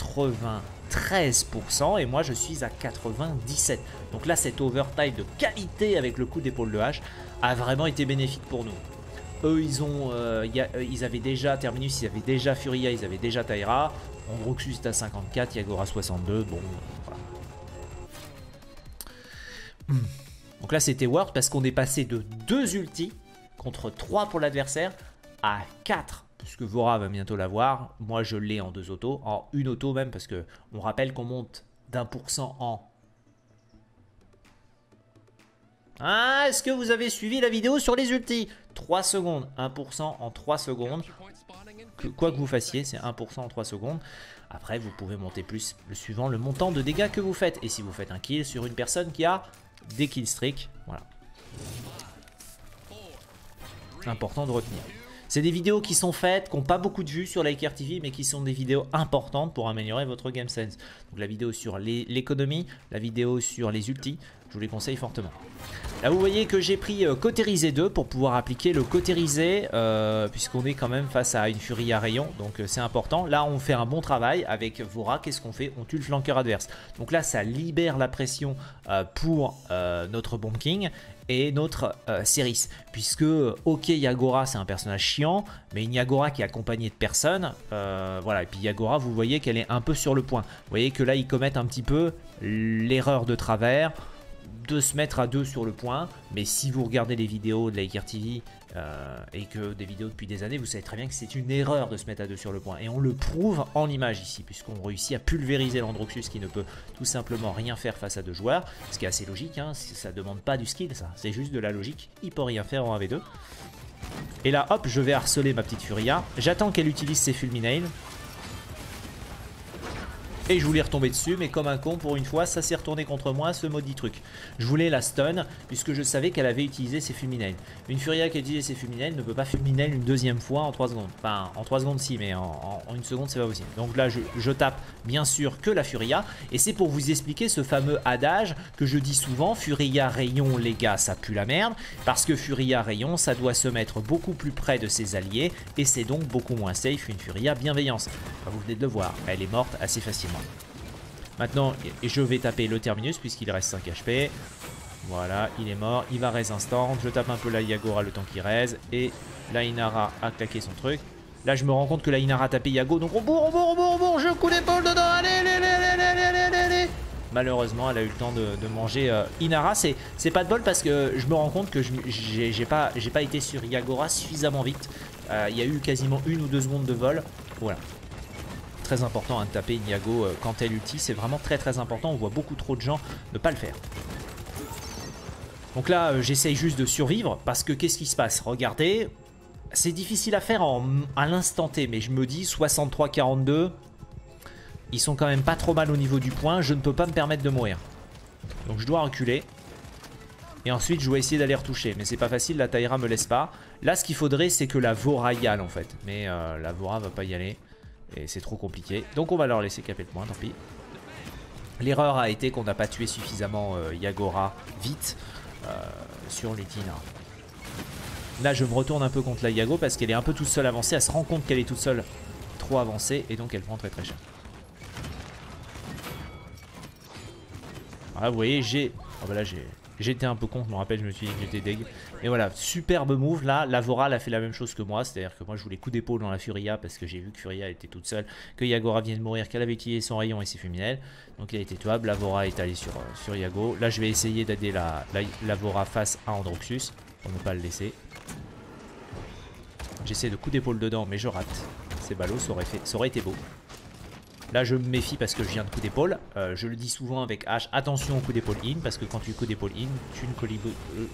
93% et moi je suis à 97%. Donc là cet overtime de qualité avec le coup d'épaule de hache a vraiment été bénéfique pour nous. Eux ils avaient déjà Terminus, ils avaient déjà Furia, ils avaient déjà Taïra. Androxus est à 54, Yagora 62, bon voilà. Donc là c'était worth parce qu'on est passé de 2 ultis contre 3 pour l'adversaire à 4. Puisque Vora va bientôt l'avoir. Moi je l'ai en 2 autos, en une auto même, parce que on rappelle qu'on monte d'1% en... Ah, est-ce que vous avez suivi la vidéo sur les ultis? 3 secondes, 1% en 3 secondes. Quoi que vous fassiez, c'est 1% en 3 secondes. Après, vous pouvez monter plus suivant le montant de dégâts que vous faites. Et si vous faites un kill sur une personne qui a des kill streaks, voilà. Important de retenir. C'est des vidéos qui sont faites, qui n'ont pas beaucoup de vues sur Laker TV, mais qui sont des vidéos importantes pour améliorer votre game sense. Donc la vidéo sur l'économie, la vidéo sur les ultis, je vous les conseille fortement. Là vous voyez que j'ai pris Cautérisé 2 pour pouvoir appliquer le Cautérisé, puisqu'on est quand même face à une furie à rayon, donc c'est important. Là on fait un bon travail avec Vora, qu'est-ce qu'on fait? On tue le flanqueur adverse. Donc là ça libère la pression pour notre Bomb King. et notre Céris. Puisque, ok, Yagora c'est un personnage chiant, mais une Yagora qui est accompagnée de personne. Voilà, et puis Yagora, vous voyez qu'elle est un peu sur le point. Vous voyez que là, ils commettent un petit peu l'erreur de travers de se mettre à deux sur le point. Mais si vous regardez les vidéos de Laker TV et que des vidéos depuis des années, vous savez très bien que c'est une erreur de se mettre à deux sur le point. Et on le prouve en image ici, puisqu'on réussit à pulvériser l'Androxus qui ne peut tout simplement rien faire face à deux joueurs. Ce qui est assez logique, hein, ça demande pas du skill, ça. C'est juste de la logique. Il peut rien faire en 1v2. Et là, hop, je vais harceler ma petite Furia. J'attends qu'elle utilise ses Fulminails. Et je voulais retomber dessus, mais comme un con, pour une fois, ça s'est retourné contre moi, ce maudit truc. Je voulais la stun, puisque je savais qu'elle avait utilisé ses Fulminails. Une Furia qui a utilisé ses Fulminails ne peut pas Fulminail une deuxième fois en 3 secondes. Enfin, en 3 secondes si, mais en une seconde, c'est pas possible. Donc là, je tape bien sûr que la Furia. Et c'est pour vous expliquer ce fameux adage que je dis souvent, Furia rayon, les gars, ça pue la merde. Parce que Furia rayon, ça doit se mettre beaucoup plus près de ses alliés. Et c'est donc beaucoup moins safe une Furia bienveillance. Enfin, vous venez de le voir, elle est morte assez facilement. Maintenant, je vais taper le Terminus puisqu'il reste 5 HP. Voilà, il est mort. Il va raise instant. Je tape un peu la Yagora le temps qu'il raise. Et la Inara a claqué son truc. Là, je me rends compte que la Inara a tapé Yago. Donc, on bourre. Je coup d'épaule dedans. Allez. Malheureusement, elle a eu le temps de manger Inara. C'est pas de bol parce que je me rends compte que j'ai pas été sur Yagora suffisamment vite. Il y a eu quasiment 1 ou 2 secondes de vol. Voilà. Très important hein, de taper une Yago quand elle ulti, c'est vraiment très important, on voit beaucoup trop de gens ne pas le faire. Donc là j'essaye juste de survivre parce que qu'est-ce qui se passe? Regardez, c'est difficile à faire à l'instant T, mais je me dis 63-42, ils sont quand même pas trop mal au niveau du point, je ne peux pas me permettre de mourir. Donc je dois reculer. Et ensuite je dois essayer d'aller retoucher, mais c'est pas facile, la Taïra me laisse pas. Là ce qu'il faudrait c'est que la Vora y aille en fait, mais la Vora va pas y aller. Et c'est trop compliqué. Donc on va leur laisser caper le point, tant pis. L'erreur a été qu'on n'a pas tué suffisamment Yagora vite sur les Tina. Là je me retourne un peu contre la Yago parce qu'elle est un peu toute seule avancée. Elle se rend compte qu'elle est toute seule trop avancée et donc elle prend très cher. Voilà, vous voyez, j'étais un peu con, je me rappelle, je me suis dit que j'étais deg. Et voilà, superbe move là. La Vora elle a fait la même chose que moi. C'est-à-dire que moi je voulais coup d'épaule dans la Furia parce que j'ai vu que Furia était toute seule, que Yagora vient de mourir, qu'elle avait utilisé son rayon et ses Fulminails. Donc elle était tuable. La Vora est allée sur Yago. Là je vais essayer d'aider la Vora face à Androxus pour ne pas le laisser. J'essaie de coup d'épaule dedans mais je rate. C'est ballot, ça aurait été beau. Là je me méfie parce que je viens de coup d'épaule. Je le dis souvent avec H, attention au coup d'épaule in, parce que quand tu coup d'épaule in, tu ne colibes...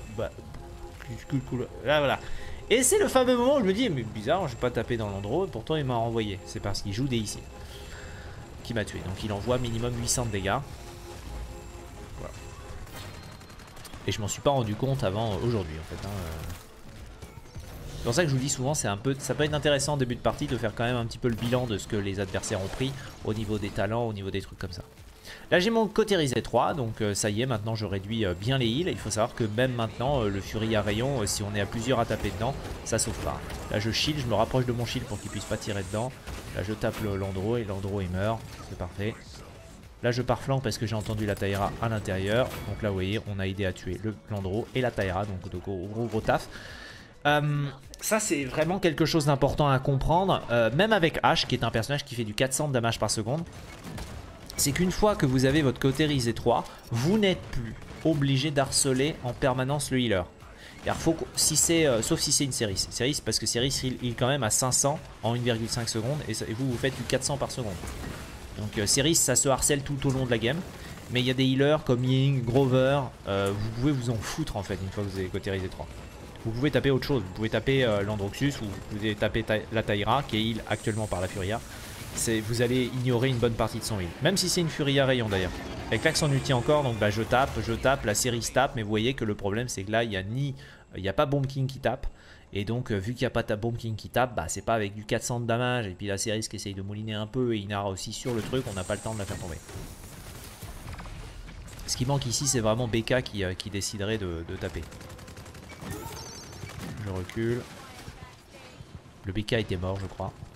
là voilà. Et c'est le fameux moment où je me dis, mais bizarre, je vais pas taper dans l'endroit, pourtant il m'a renvoyé. C'est parce qu'il joue des ici. Qui m'a tué. Donc il envoie minimum 800 de dégâts. Voilà. Et je m'en suis pas rendu compte avant aujourd'hui en fait. C'est pour ça que je vous dis souvent, ça peut être intéressant en début de partie de faire quand même un petit peu le bilan de ce que les adversaires ont pris au niveau des talents, au niveau des trucs comme ça. Là j'ai mon Cauterizé 3, donc ça y est, maintenant je réduis bien les heals. Il faut savoir que même maintenant, le Fury à rayon, si on est à plusieurs à taper dedans, ça sauve pas. Là je shield, je me rapproche de mon shield pour qu'il puisse pas tirer dedans. Là je tape l'Andro et l'Andro il meurt, c'est parfait. Là je pars flanc parce que j'ai entendu la Taïra à l'intérieur. Donc là vous voyez, on a aidé à tuer l'Andro et la Taïra, donc gros taf. Ça c'est vraiment quelque chose d'important à comprendre, même avec H qui est un personnage qui fait du 400 de damage par seconde. C'est qu'une fois que vous avez votre Cauterizé 3, vous n'êtes plus obligé d'harceler en permanence le healer. Car sauf si c'est une Céris, parce que Céris heal quand même à 500 en 1,5 secondes et vous faites du 400 par seconde. Donc Céris ça se harcèle tout au long de la game. Mais il y a des healers comme Ying, Grover, vous pouvez vous en foutre en fait une fois que vous avez Cauterizé 3. Vous pouvez taper autre chose, vous pouvez taper l'Androxus ou vous pouvez taper la Taïra qui est heal actuellement par la Furia. Vous allez ignorer une bonne partie de son heal. Même si c'est une Furia rayon d'ailleurs. Elle claque son ulti encore, donc bah, je tape, la série tape, mais vous voyez que le problème c'est que là il n'y a pas Bomb King qui tape. Et donc vu qu'il n'y a pas ta Bomb King qui tape, bah, c'est pas avec du 400 de damage. Et puis la série qui essaye de mouliner un peu et Inara aussi sur le truc, on n'a pas le temps de la faire tomber. Ce qui manque ici c'est vraiment BK qui déciderait de taper. Je recule. Le BK était mort je crois.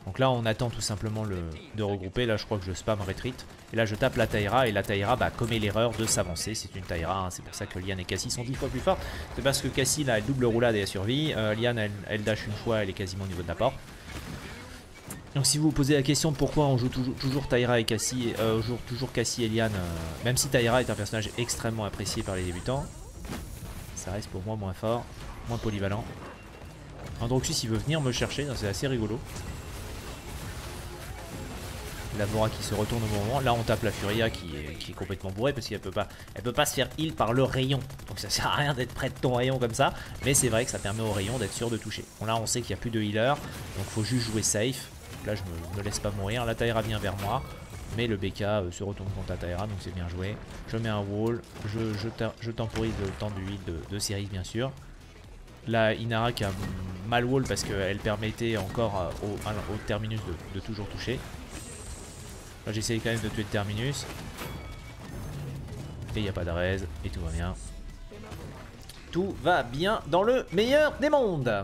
Donc là on attend tout simplement de regrouper. Là je crois que je spam retreat. Et là je tape la Taïra et la Taïra commet l'erreur de s'avancer. C'est une Taïra, hein. C'est pour ça que Liane et Cassie sont 10 fois plus fortes. C'est parce que Cassie là elle double roulade et elle survit. Liane elle dash une fois, elle est quasiment au niveau de la porte. Donc si vous vous posez la question de pourquoi on joue toujours Taïra et Cassie, toujours Cassie et Liane, même si Taïra est un personnage extrêmement apprécié par les débutants, ça reste pour moi moins fort, moins polyvalent. Androxus il veut venir me chercher, c'est assez rigolo. La Vora qui se retourne au moment. Là on tape la Furia qui est complètement bourrée parce qu'elle peut pas se faire heal par le rayon. Donc ça sert à rien d'être près de ton rayon comme ça. Mais c'est vrai que ça permet au rayon d'être sûr de toucher. Bon là on sait qu'il n'y a plus de healer. Donc faut juste jouer safe. Donc là je me laisse pas mourir. La Taïra vient vers moi. Mais le BK se retourne contre la Taïra. Donc c'est bien joué. Je mets un wall. Je temporise le temps du heal de Cerise bien sûr. La Inara qui a mal wall parce qu'elle permettait encore au terminus de toujours toucher. Là j'essaye quand même de tuer le terminus. Et il n'y a pas de raise. Et tout va bien. Tout va bien dans le meilleur des mondes.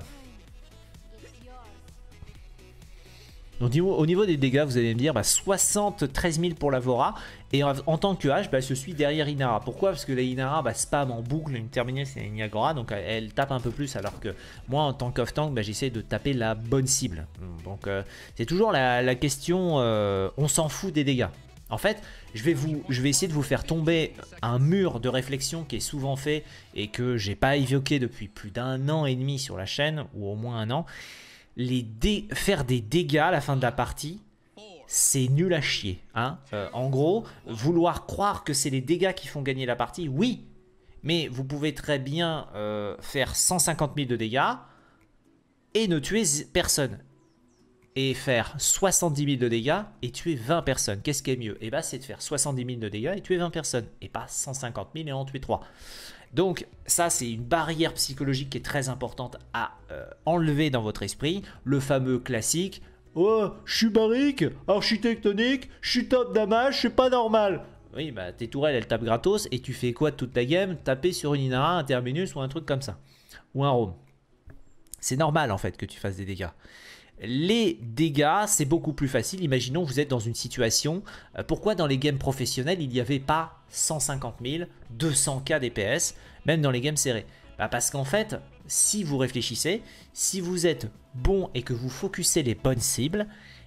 Donc au niveau des dégâts, vous allez me dire 73 000 pour la Vora. Et en tant que H, je suis derrière Inara. Pourquoi? Parce que la Inara spam en boucle une terminus et une Yagora. Donc elle tape un peu plus. Alors que moi en tant qu'off-tank, j'essaie de taper la bonne cible. Donc c'est toujours la question, on s'en fout des dégâts. En fait, je vais essayer de vous faire tomber un mur de réflexion qui est souvent fait et que j'ai pas évoqué depuis plus d'1 an et demi sur la chaîne, ou au moins 1 an. Faire des dégâts à la fin de la partie, c'est nul à chier. Hein. En gros, vouloir croire que c'est les dégâts qui font gagner la partie, oui. Mais vous pouvez très bien faire 150 000 de dégâts et ne tuer personne. Et faire 70 000 de dégâts et tuer 20 personnes. Qu'est-ce qui est mieux? Eh bien, c'est de faire 70 000 de dégâts et tuer 20 personnes. Et pas 150 000 et en tuer 3. Donc ça c'est une barrière psychologique qui est très importante à enlever dans votre esprit. Le fameux classique, oh je suis barrique, architectonique, je suis top damage, c'est pas normal. Oui tes tourelles elles tapent gratos et tu fais quoi de toute ta game? Taper sur une Inara, un terminus ou un truc comme ça. Ou un roam. C'est normal en fait que tu fasses des dégâts. Les dégâts, c'est beaucoup plus facile. Imaginons que vous êtes dans une situation. Pourquoi dans les games professionnels, il n'y avait pas 150 000, 200k DPS, même dans les games serrés? Parce qu'en fait, si vous réfléchissez, si vous êtes bon et que vous focusez les bonnes cibles,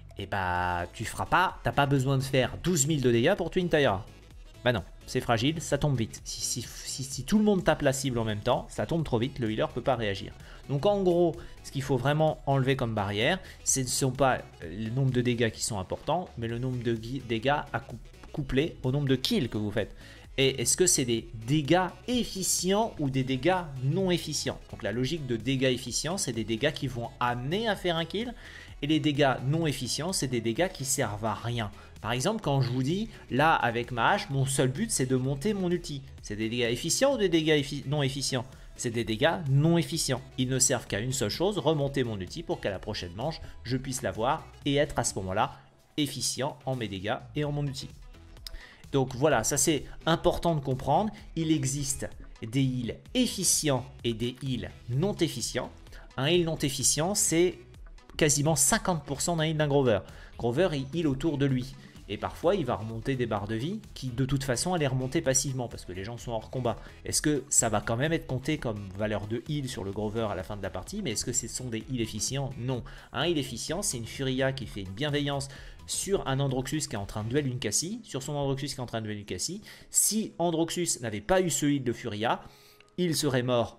t'as pas besoin de faire 12 000 de dégâts pour tuer une Taïra. Non, c'est fragile, ça tombe vite. Si tout le monde tape la cible en même temps, ça tombe trop vite, le healer ne peut pas réagir. Donc en gros, ce qu'il faut vraiment enlever comme barrière, ce ne sont pas le nombre de dégâts qui sont importants, mais le nombre de dégâts à coupler au nombre de kills que vous faites. Et est-ce que c'est des dégâts efficients ou des dégâts non efficients? Donc la logique de dégâts efficients, c'est des dégâts qui vont amener à faire un kill. Et les dégâts non efficients, c'est des dégâts qui servent à rien. Par exemple, quand je vous dis, là, avec ma hache, mon seul but, c'est de monter mon ulti. C'est des dégâts efficients ou des dégâts non efficients? C'est des dégâts non efficients. Ils ne servent qu'à une seule chose, remonter mon ulti pour qu'à la prochaine manche, je puisse l'avoir et être à ce moment-là efficient en mes dégâts et en mon ulti. Donc voilà, ça c'est important de comprendre. Il existe des heals efficients et des heals non efficients. Un heal non efficient, c'est quasiment 50% d'un heal d'un Grover. Grover, il heal autour de lui. Et parfois, il va remonter des barres de vie qui, de toute façon, allaient remonter passivement parce que les gens sont hors combat. Est-ce que ça va quand même être compté comme valeur de heal sur le Grover à la fin de la partie? Mais est-ce que ce sont des heals efficients? Non. Un heal efficient, c'est une Furia qui fait une bienveillance sur un Androxus qui est en train de duel une Cassie, sur son Androxus qui est en train de duel une Cassie. Si Androxus n'avait pas eu ce heal de Furia, il serait mort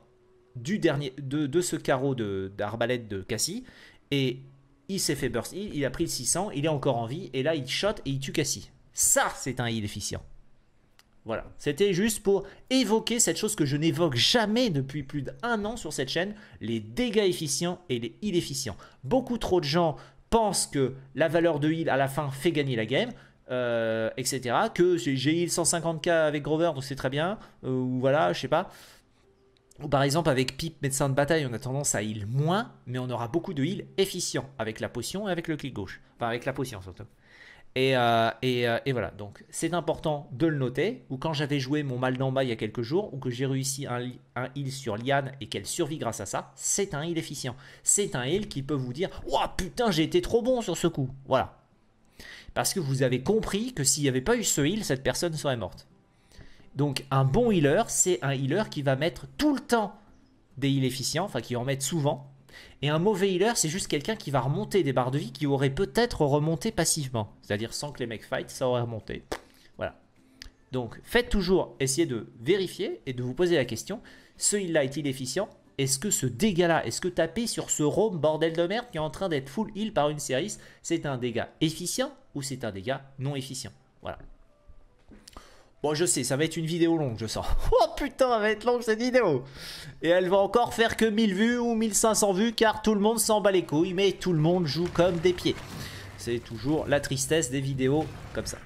de ce carreau d'arbalète de Cassie. Et il s'est fait burst heal, il a pris le 600, il est encore en vie, et là il shot et il tue Cassie. Ça, c'est un heal efficient. Voilà, c'était juste pour évoquer cette chose que je n'évoque jamais depuis plus d'1 an sur cette chaîne, les dégâts efficients et les heals efficients. Beaucoup trop de gens pensent que la valeur de heal à la fin fait gagner la game, etc. Que j'ai heal 150k avec Grover, donc c'est très bien, ou voilà, je sais pas. Ou par exemple avec Pip, médecin de bataille, on a tendance à heal moins, mais on aura beaucoup de heal efficients avec la potion et avec le clic gauche. Enfin avec la potion surtout. Et voilà, donc c'est important de le noter. Ou quand j'avais joué mon mal d'en bas il y a quelques jours, ou que j'ai réussi un heal sur Liane et qu'elle survit grâce à ça, c'est un heal efficient. C'est un heal qui peut vous dire « Ouah putain, j'ai été trop bon sur ce coup !» Voilà. Parce que vous avez compris que s'il n'y avait pas eu ce heal, cette personne serait morte. Donc un bon healer, c'est un healer qui va mettre tout le temps des heals efficients, enfin qui va en mettre souvent. Et un mauvais healer, c'est juste quelqu'un qui va remonter des barres de vie qui auraient peut-être remonté passivement. C'est-à-dire sans que les mecs fight, ça aurait remonté. Voilà. Donc faites toujours, essayez de vérifier et de vous poser la question, ce heal-là est-il efficient? Est-ce que ce dégât-là, est-ce que taper sur ce roam bordel de merde qui est en train d'être full heal par une série, c'est un dégât efficient ou c'est un dégât non efficient? Voilà. Bon, je sais, ça va être une vidéo longue, je sens. Oh putain, elle va être longue cette vidéo. Et elle va encore faire que 1000 vues ou 1500 vues car tout le monde s'en bat les couilles, mais tout le monde joue comme des pieds. C'est toujours la tristesse des vidéos comme ça.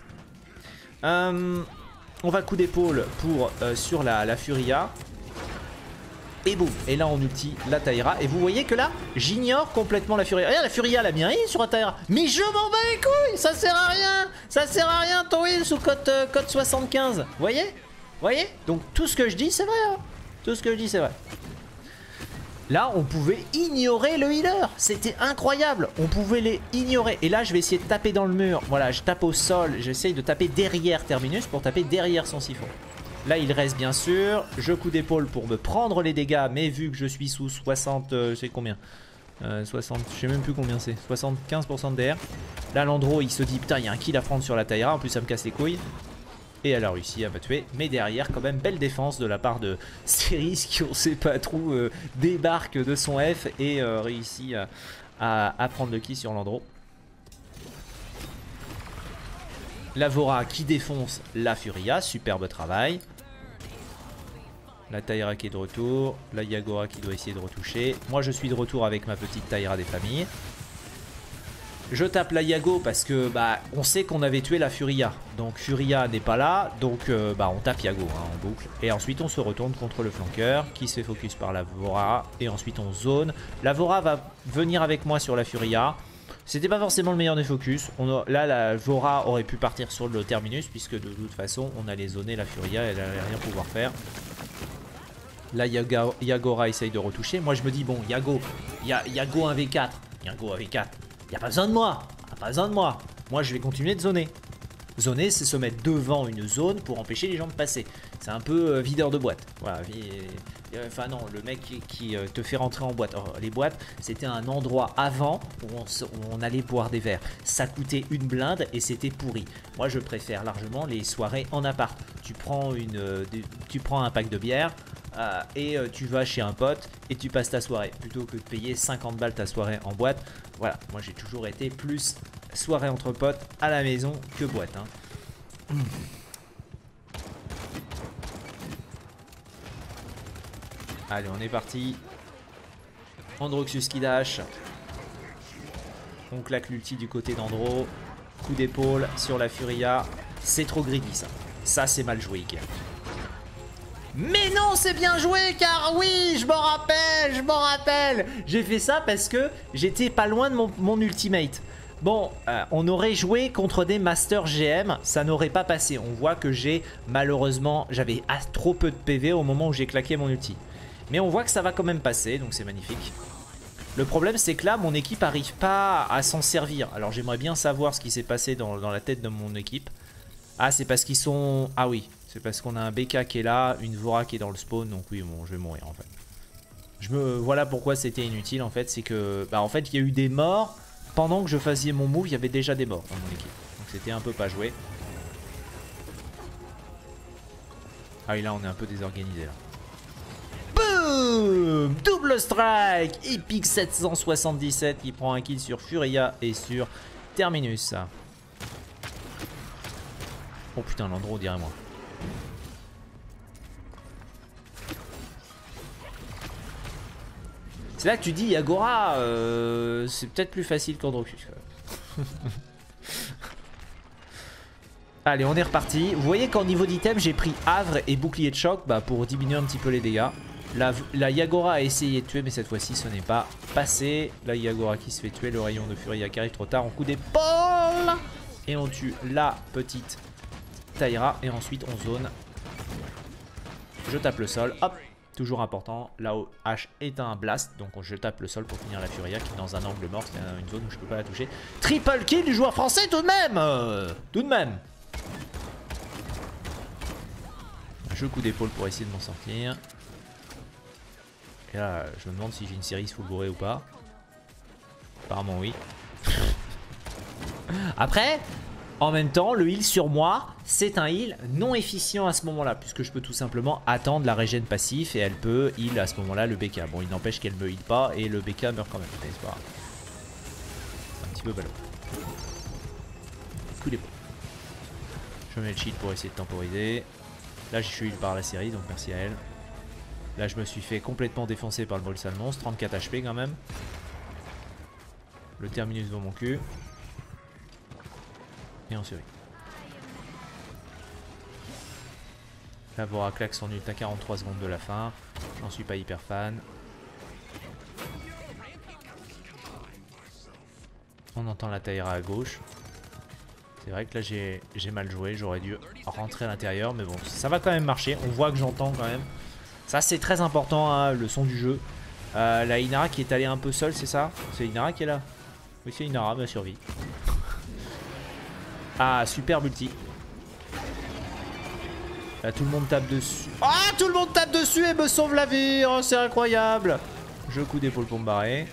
On va coup d'épaule pour sur la Furia. Et boum, et là on ulti la Taïra. Et vous voyez que là, j'ignore complètement la Furia. Regarde, la Furia, elle a bien heal sur la Taïra. Mais je m'en bats les couilles, ça sert à rien. Ça sert à rien ton heal sous code 75. Vous voyez? Donc tout ce que je dis, c'est vrai. Hein, tout ce que je dis, c'est vrai. Là, on pouvait ignorer le healer. C'était incroyable. On pouvait les ignorer. Et là, je vais essayer de taper dans le mur. Voilà, je tape au sol. J'essaye de taper derrière Terminus pour taper derrière son siphon. Là, il reste bien sûr. Je coup d'épaule pour me prendre les dégâts. Mais vu que je suis sous 60... c'est combien 60... Je sais même plus combien c'est. 75% de DR. Là, l'Andro, il se dit, putain, il y a un kill à prendre sur la Taïra. En plus, ça me casse les couilles. Et elle a réussi à me tuer. Mais derrière, quand même, belle défense de la part de Cerise qui, on sait pas trop, débarque de son F et réussit à prendre le kill sur l'Andro. La Vora qui défonce la Furia. Superbe travail. La Taïra qui est de retour. La Yagora qui doit essayer de retoucher. Moi, je suis de retour avec ma petite Taïra des familles. Je tape la Yago parce que bah on sait qu'on avait tué la Furia. Donc Furia n'est pas là. Donc bah on tape Yago hein, en boucle. Et ensuite on se retourne contre le flanqueur qui se fait focus par la Vora. Et ensuite on zone. La Vora va venir avec moi sur la Furia. C'était pas forcément le meilleur des focus. Là la Vora aurait pu partir sur le terminus. Puisque de toute façon on allait zoner la Furia. Elle n'allait rien pouvoir faire. Là Yagora essaye de retoucher. Moi je me dis bon Yago 1v4. Yago 1v4. Y a pas besoin de moi. Pas besoin de moi. Moi je vais continuer de zoner. Zoner c'est se mettre devant une zone pour empêcher les gens de passer. C'est un peu videur de boîte. Voilà. Enfin non, le mec qui te fait rentrer en boîte. Alors, les boîtes c'était un endroit avant où on allait boire des verres. Ça coûtait une blinde et c'était pourri. Moi je préfère largement les soirées en appart. Tu prends un pack de bière. Et tu vas chez un pote et tu passes ta soirée plutôt que de payer 50 balles ta soirée en boîte. Voilà, moi j'ai toujours été plus soirée entre potes à la maison que boîte hein. Allez, on est parti. Androxus qui dash. On claque l'ulti du côté d'Andro. Coup d'épaule sur la Furia. C'est trop greedy ça. Ça c'est mal joué Iker. Mais non, c'est bien joué car oui, je m'en rappelle. J'ai fait ça parce que j'étais pas loin de mon ultimate. Bon, on aurait joué contre des Master GM, ça n'aurait pas passé. On voit que malheureusement, j'avais trop peu de PV au moment où j'ai claqué mon ulti. Mais on voit que ça va quand même passer, donc c'est magnifique. Le problème, c'est que là, mon équipe n'arrive pas à s'en servir. Alors j'aimerais bien savoir ce qui s'est passé dans la tête de mon équipe. Ah, c'est parce qu'ils sont... Ah oui. C'est parce qu'on a un BK qui est là, une Vora qui est dans le spawn, donc oui, bon, je vais mourir en fait. Voilà pourquoi c'était inutile en fait, c'est que, bah en fait, il y a eu des morts, pendant que je faisais mon move, il y avait déjà des morts dans mon équipe. Donc c'était un peu pas joué. Ah oui, là on est un peu désorganisé là. Boum! Double strike! Epic 777 qui prend un kill sur Furia et sur Terminus. Oh putain, l'Andro, dirait moi. C'est là que tu dis Yagora, c'est peut-être plus facile qu'Androxus. Allez, on est reparti. Vous voyez qu'en niveau d'item, j'ai pris Havre et bouclier de choc pour diminuer un petit peu les dégâts. La Yagora a essayé de tuer, mais cette fois-ci, ce n'est pas passé. La Yagora qui se fait tuer, le rayon de Furia qui arrive trop tard en coup d'épaule. et on tue la petite Taïra. Et ensuite on zone. Je tape le sol. Hop. Toujours important. Là-haut, H est un blast. Donc je tape le sol pour finir la Furia qui est dans un angle mort. C'est une zone où je peux pas la toucher. Triple kill du joueur français tout de même. Tout de même. Je coup d'épaule pour essayer de m'en sortir. Et là, je me demande si j'ai une série full bourrée ou pas. Apparemment oui. Après, en même temps, le heal sur moi, c'est un heal non efficient à ce moment-là, puisque je peux tout simplement attendre la régène passif et elle peut heal à ce moment-là le BK. Bon, il n'empêche qu'elle me heal pas et le BK meurt quand même. C'est pas grave. Un petit peu ballot. Coup d'épaule. Je mets le shield pour essayer de temporiser. Là, je suis heal par la série, donc merci à elle. Là, je me suis fait complètement défoncer par le brûle sale monstre. 34 HP quand même. Le terminus devant mon cul. Et on survit. La Vora claque son ult à 43 secondes de la fin. J'en suis pas hyper fan. On entend la Taïra à gauche. C'est vrai que là j'ai mal joué. J'aurais dû rentrer à l'intérieur. Mais bon, ça va quand même marcher. On voit que j'entends quand même. Ça c'est très important, hein, le son du jeu. La Inara qui est allée un peu seule, c'est ça? C'est Inara qui est là? Oui, c'est Inara, mais elle survit. Ah, super multi. Là, tout le monde tape dessus. Ah, tout le monde tape dessus et me sauve la vie. Oh, c'est incroyable. Je coup d'épaule pour me barrer.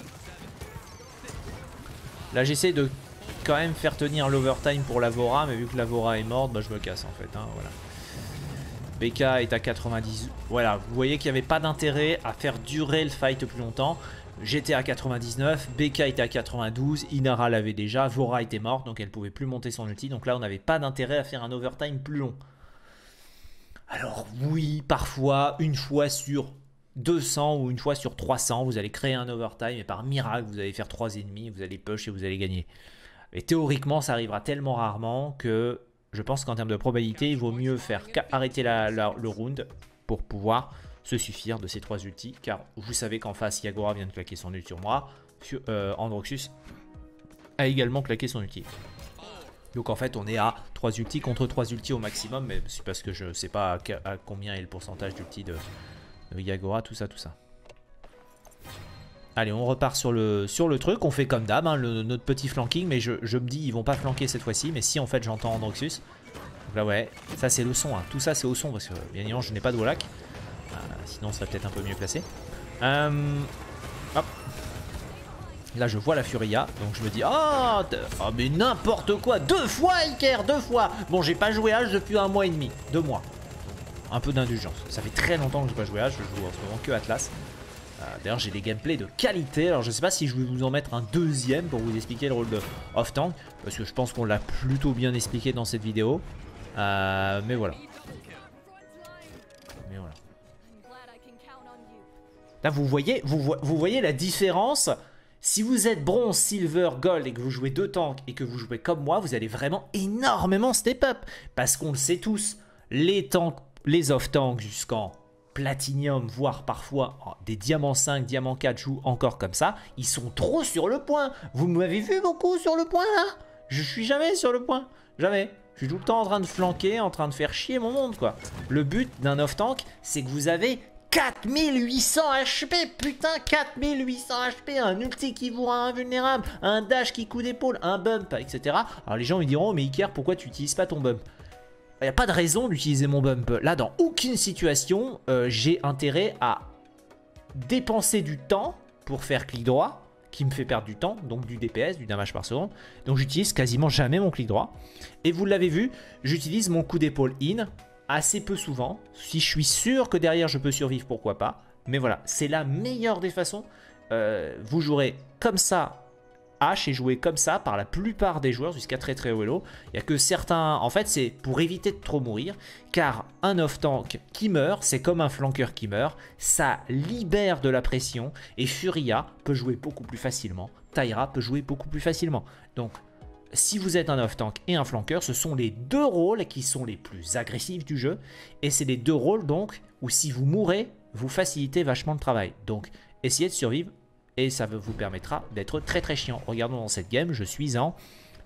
Là, j'essaie de quand même faire tenir l'overtime pour la Vora, mais vu que la Vora est morte, bah, je me casse en fait. Hein, voilà. BK est à 90. Voilà, vous voyez qu'il n'y avait pas d'intérêt à faire durer le fight plus longtemps. J'étais à 99, BK était à 92, Inara l'avait déjà, Vora était morte, donc elle pouvait plus monter son ulti. Donc là, on n'avait pas d'intérêt à faire un overtime plus long. Alors oui, parfois, une fois sur 200 ou une fois sur 300, vous allez créer un overtime et par miracle, vous allez faire 3 ennemis, vous allez push et vous allez gagner. Et théoriquement, ça arrivera tellement rarement que je pense qu'en termes de probabilité, il vaut mieux faire arrêter le round pour pouvoir se suffire de ces 3 ultis, car vous savez qu'en face Yagora vient de claquer son ult sur moi, Androxus a également claqué son ulti. Donc en fait on est à 3 ultis contre 3 ultis au maximum, mais c'est parce que je sais pas à combien est le pourcentage d'ultis de Yagora, tout ça. Allez, on repart sur le truc, on fait comme d'hab, hein, notre petit flanking, mais je me dis ils vont pas flanquer cette fois-ci, mais si en fait j'entends Androxus. Donc là ouais, ça c'est le son, hein. Tout ça c'est au son parce que bien évidemment je n'ai pas de Wallach. Sinon on serait peut-être un peu mieux placé. Hop. Là je vois la Furia, donc je me dis oh mais n'importe quoi, 2 fois Iker, 2 fois. Bon, j'ai pas joué H depuis 1 mois et demi, 2 mois. Un peu d'indulgence, ça fait très longtemps que j'ai pas joué H, je joue en ce moment que Atlas. D'ailleurs j'ai des gameplays de qualité, alors je sais pas si je vais vous en mettre un deuxième pour vous expliquer le rôle de off-tank, parce que je pense qu'on l'a plutôt bien expliqué dans cette vidéo. Mais voilà. Là vous voyez la différence. Si vous êtes bronze, silver, gold et que vous jouez 2 tanks et que vous jouez comme moi, vous allez vraiment énormément step up. Parce qu'on le sait tous, les tanks, les off-tanks jusqu'en platinium, voire parfois des diamants 5, diamants 4 jouent encore comme ça. Ils sont trop sur le point. Vous m'avez vu beaucoup sur le point là? Je suis jamais sur le point. Jamais. Je suis tout le temps en train de flanquer, en train de faire chier mon monde quoi. Le but d'un off-tank, c'est que vous avez 4800 HP, putain, 4800 HP, un ulti qui vous rend invulnérable, un dash qui coup d'épaule, un bump, etc. Alors les gens me diront, mais Iker, pourquoi tu n'utilises pas ton bump? Il n'y a pas de raison d'utiliser mon bump. Là, dans aucune situation, j'ai intérêt à dépenser du temps pour faire clic droit, qui me fait perdre du temps, donc du DPS, du damage par seconde. Donc j'utilise quasiment jamais mon clic droit. Et vous l'avez vu, j'utilise mon coup d'épaule in, assez peu souvent. Si je suis sûr que derrière je peux survivre, pourquoi pas. Mais voilà, c'est la meilleure des façons. Vous jouerez comme ça H et jouer comme ça par la plupart des joueurs jusqu'à très très haut elo. Il n'y a que certains... En fait, c'est pour éviter de trop mourir. Car un off-tank qui meurt, c'est comme un flanqueur qui meurt. Ça libère de la pression. Et Furia peut jouer beaucoup plus facilement. Taïra peut jouer beaucoup plus facilement. Donc... Si vous êtes un off-tank et un flanqueur, ce sont les 2 rôles qui sont les plus agressifs du jeu. Et c'est les 2 rôles donc où si vous mourrez, vous facilitez vachement le travail. Donc essayez de survivre et ça vous permettra d'être très très chiant. Regardons dans cette game, je suis en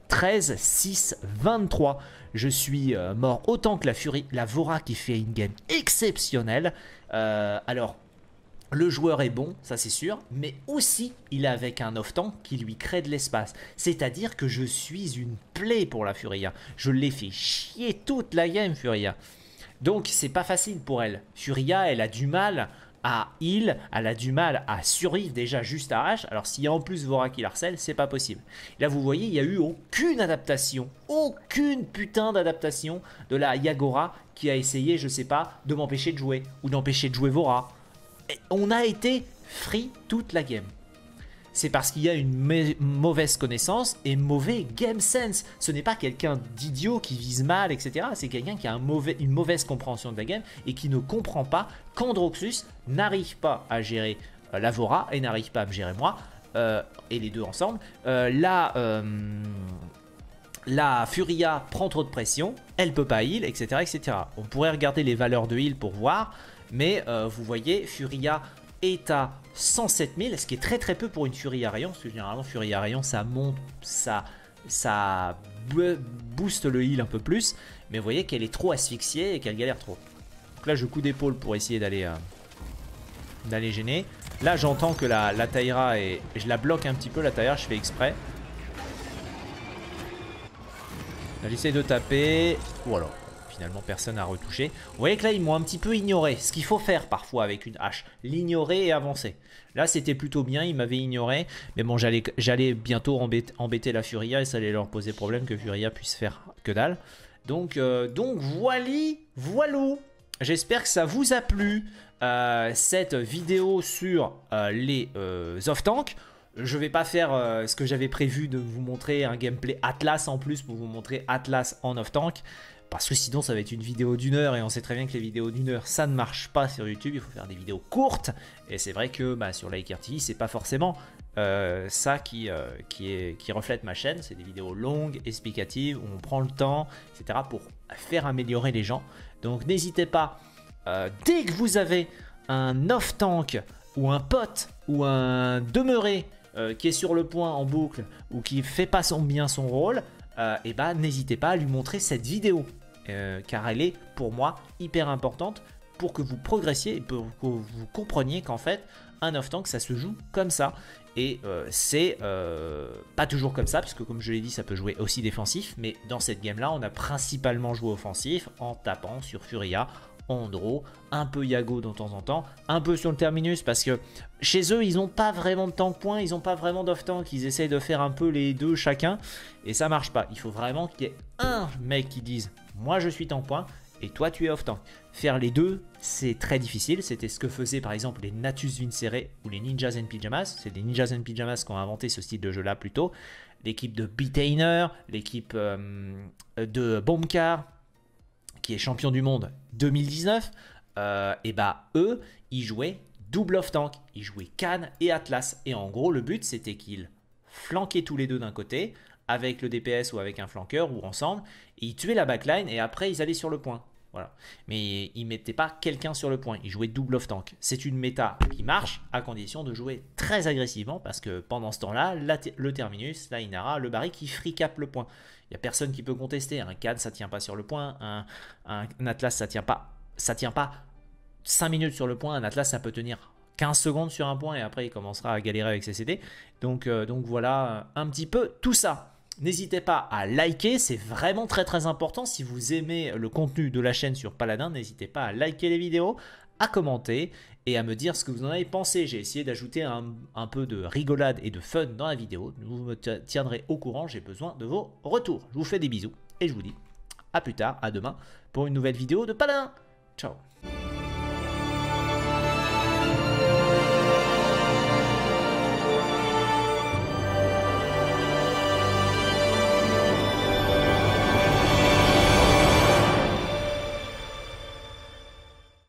13, 6, 23. Je suis mort autant que la Vora qui fait une game exceptionnelle. Alors, le joueur est bon, ça c'est sûr, mais aussi il est avec un off-tank qui lui crée de l'espace. C'est-à-dire que je suis une plaie pour la Furia. Je l'ai fait chier toute la game, Furia. Donc c'est pas facile pour elle. Furia, elle a du mal à heal, elle a du mal à survivre déjà juste à H. Alors s'il y a en plus Vora qui la harcèle, c'est pas possible. Là vous voyez, il n'y a eu aucune adaptation, aucune putain d'adaptation de la Yagora qui a essayé, je sais pas, de m'empêcher de jouer ou d'empêcher de jouer Vora. Et on a été free toute la game. C'est parce qu'il y a une mauvaise connaissance et mauvais game sense. Ce n'est pas quelqu'un d'idiot qui vise mal, etc. C'est quelqu'un qui a une mauvaise compréhension de la game et qui ne comprend pas qu'Androxus n'arrive pas à gérer la Vora et n'arrive pas à me gérer moi, et les deux ensemble. La Furia prend trop de pression, elle peut pas heal, etc., etc. On pourrait regarder les valeurs de heal pour voir, mais vous voyez, Furia est à 107 000, ce qui est très très peu pour une Furia rayon, parce que généralement Furia rayon ça monte, ça booste le heal un peu plus, mais vous voyez qu'elle est trop asphyxiée et qu'elle galère trop. Donc là je coup d'épaule pour essayer d'aller gêner. Là j'entends que la Taïra est... Je la bloque un petit peu la Taïra, je fais exprès. Là j'essaie de taper, voilà. Finalement personne n'a retouché. Vous voyez que là ils m'ont un petit peu ignoré. Ce qu'il faut faire parfois avec une hache. L'ignorer et avancer. Là c'était plutôt bien, ils m'avaient ignoré. Mais bon j'allais bientôt embêter la Furia et ça allait leur poser problème que Furia puisse faire que dalle. Donc voilou. J'espère que ça vous a plu. Cette vidéo sur les off-tank. Je vais pas faire ce que j'avais prévu de vous montrer un gameplay Atlas en plus pour vous montrer Atlas en off-tank. Parce que sinon ça va être une vidéo d'1 heure et on sait très bien que les vidéos d'1 heure ça ne marche pas sur YouTube, il faut faire des vidéos courtes et c'est vrai que sur Liker TV c'est pas forcément ça qui reflète ma chaîne, c'est des vidéos longues, explicatives, où on prend le temps, etc. pour faire améliorer les gens. Donc n'hésitez pas, dès que vous avez un off-tank ou un pote ou un demeuré qui est sur le point en boucle ou qui fait pas bien son rôle, et n'hésitez pas à lui montrer cette vidéo car elle est pour moi hyper importante pour que vous progressiez et pour que vous compreniez qu'en fait un off-tank ça se joue comme ça et c'est pas toujours comme ça parce que comme je l'ai dit ça peut jouer aussi défensif, mais dans cette game là on a principalement joué offensif en tapant sur Furia, Andro, un peu Yago de temps en temps, un peu sur le terminus parce que chez eux ils n'ont pas vraiment de tank point, ils n'ont pas vraiment d'off-tank, ils essayent de faire un peu les deux chacun et ça marche pas. Il faut vraiment qu'il y ait un mec qui dise moi je suis tank point et toi tu es off-tank. Faire les deux c'est très difficile, c'était ce que faisaient par exemple les Natus Vincere ou les Ninjas and Pyjamas, c'est les Ninjas and Pyjamas qui ont inventé ce style de jeu là plutôt, l'équipe de Betainer, l'équipe de Bombcar qui est champion du monde 2019, eux, ils jouaient double off-tank. Ils jouaient Khan et Atlas. Et en gros, le but, c'était qu'ils flanquaient tous les deux d'un côté, avec le DPS ou avec un flanqueur, ou ensemble, et ils tuaient la backline, et après, ils allaient sur le point. Voilà. Mais ils ne mettaient pas quelqu'un sur le point. Ils jouaient double off-tank. C'est une méta qui marche, à condition de jouer très agressivement, parce que pendant ce temps-là, le terminus, la Inara, le Barry qui free cap le point. Il n'y a personne qui peut contester. Un Khan, ça ne tient pas sur le point. Un Atlas, ça tient pas 5 minutes sur le point. Un Atlas, ça peut tenir 15 secondes sur un point et après, il commencera à galérer avec ses CD. Donc voilà un petit peu tout ça. N'hésitez pas à liker, c'est vraiment très très important. Si vous aimez le contenu de la chaîne sur Paladin, n'hésitez pas à liker les vidéos, à commenter et à me dire ce que vous en avez pensé. J'ai essayé d'ajouter un peu de rigolade et de fun dans la vidéo. Vous me tiendrez au courant, j'ai besoin de vos retours. Je vous fais des bisous et je vous dis à plus tard, à demain pour une nouvelle vidéo de Paladin. Ciao.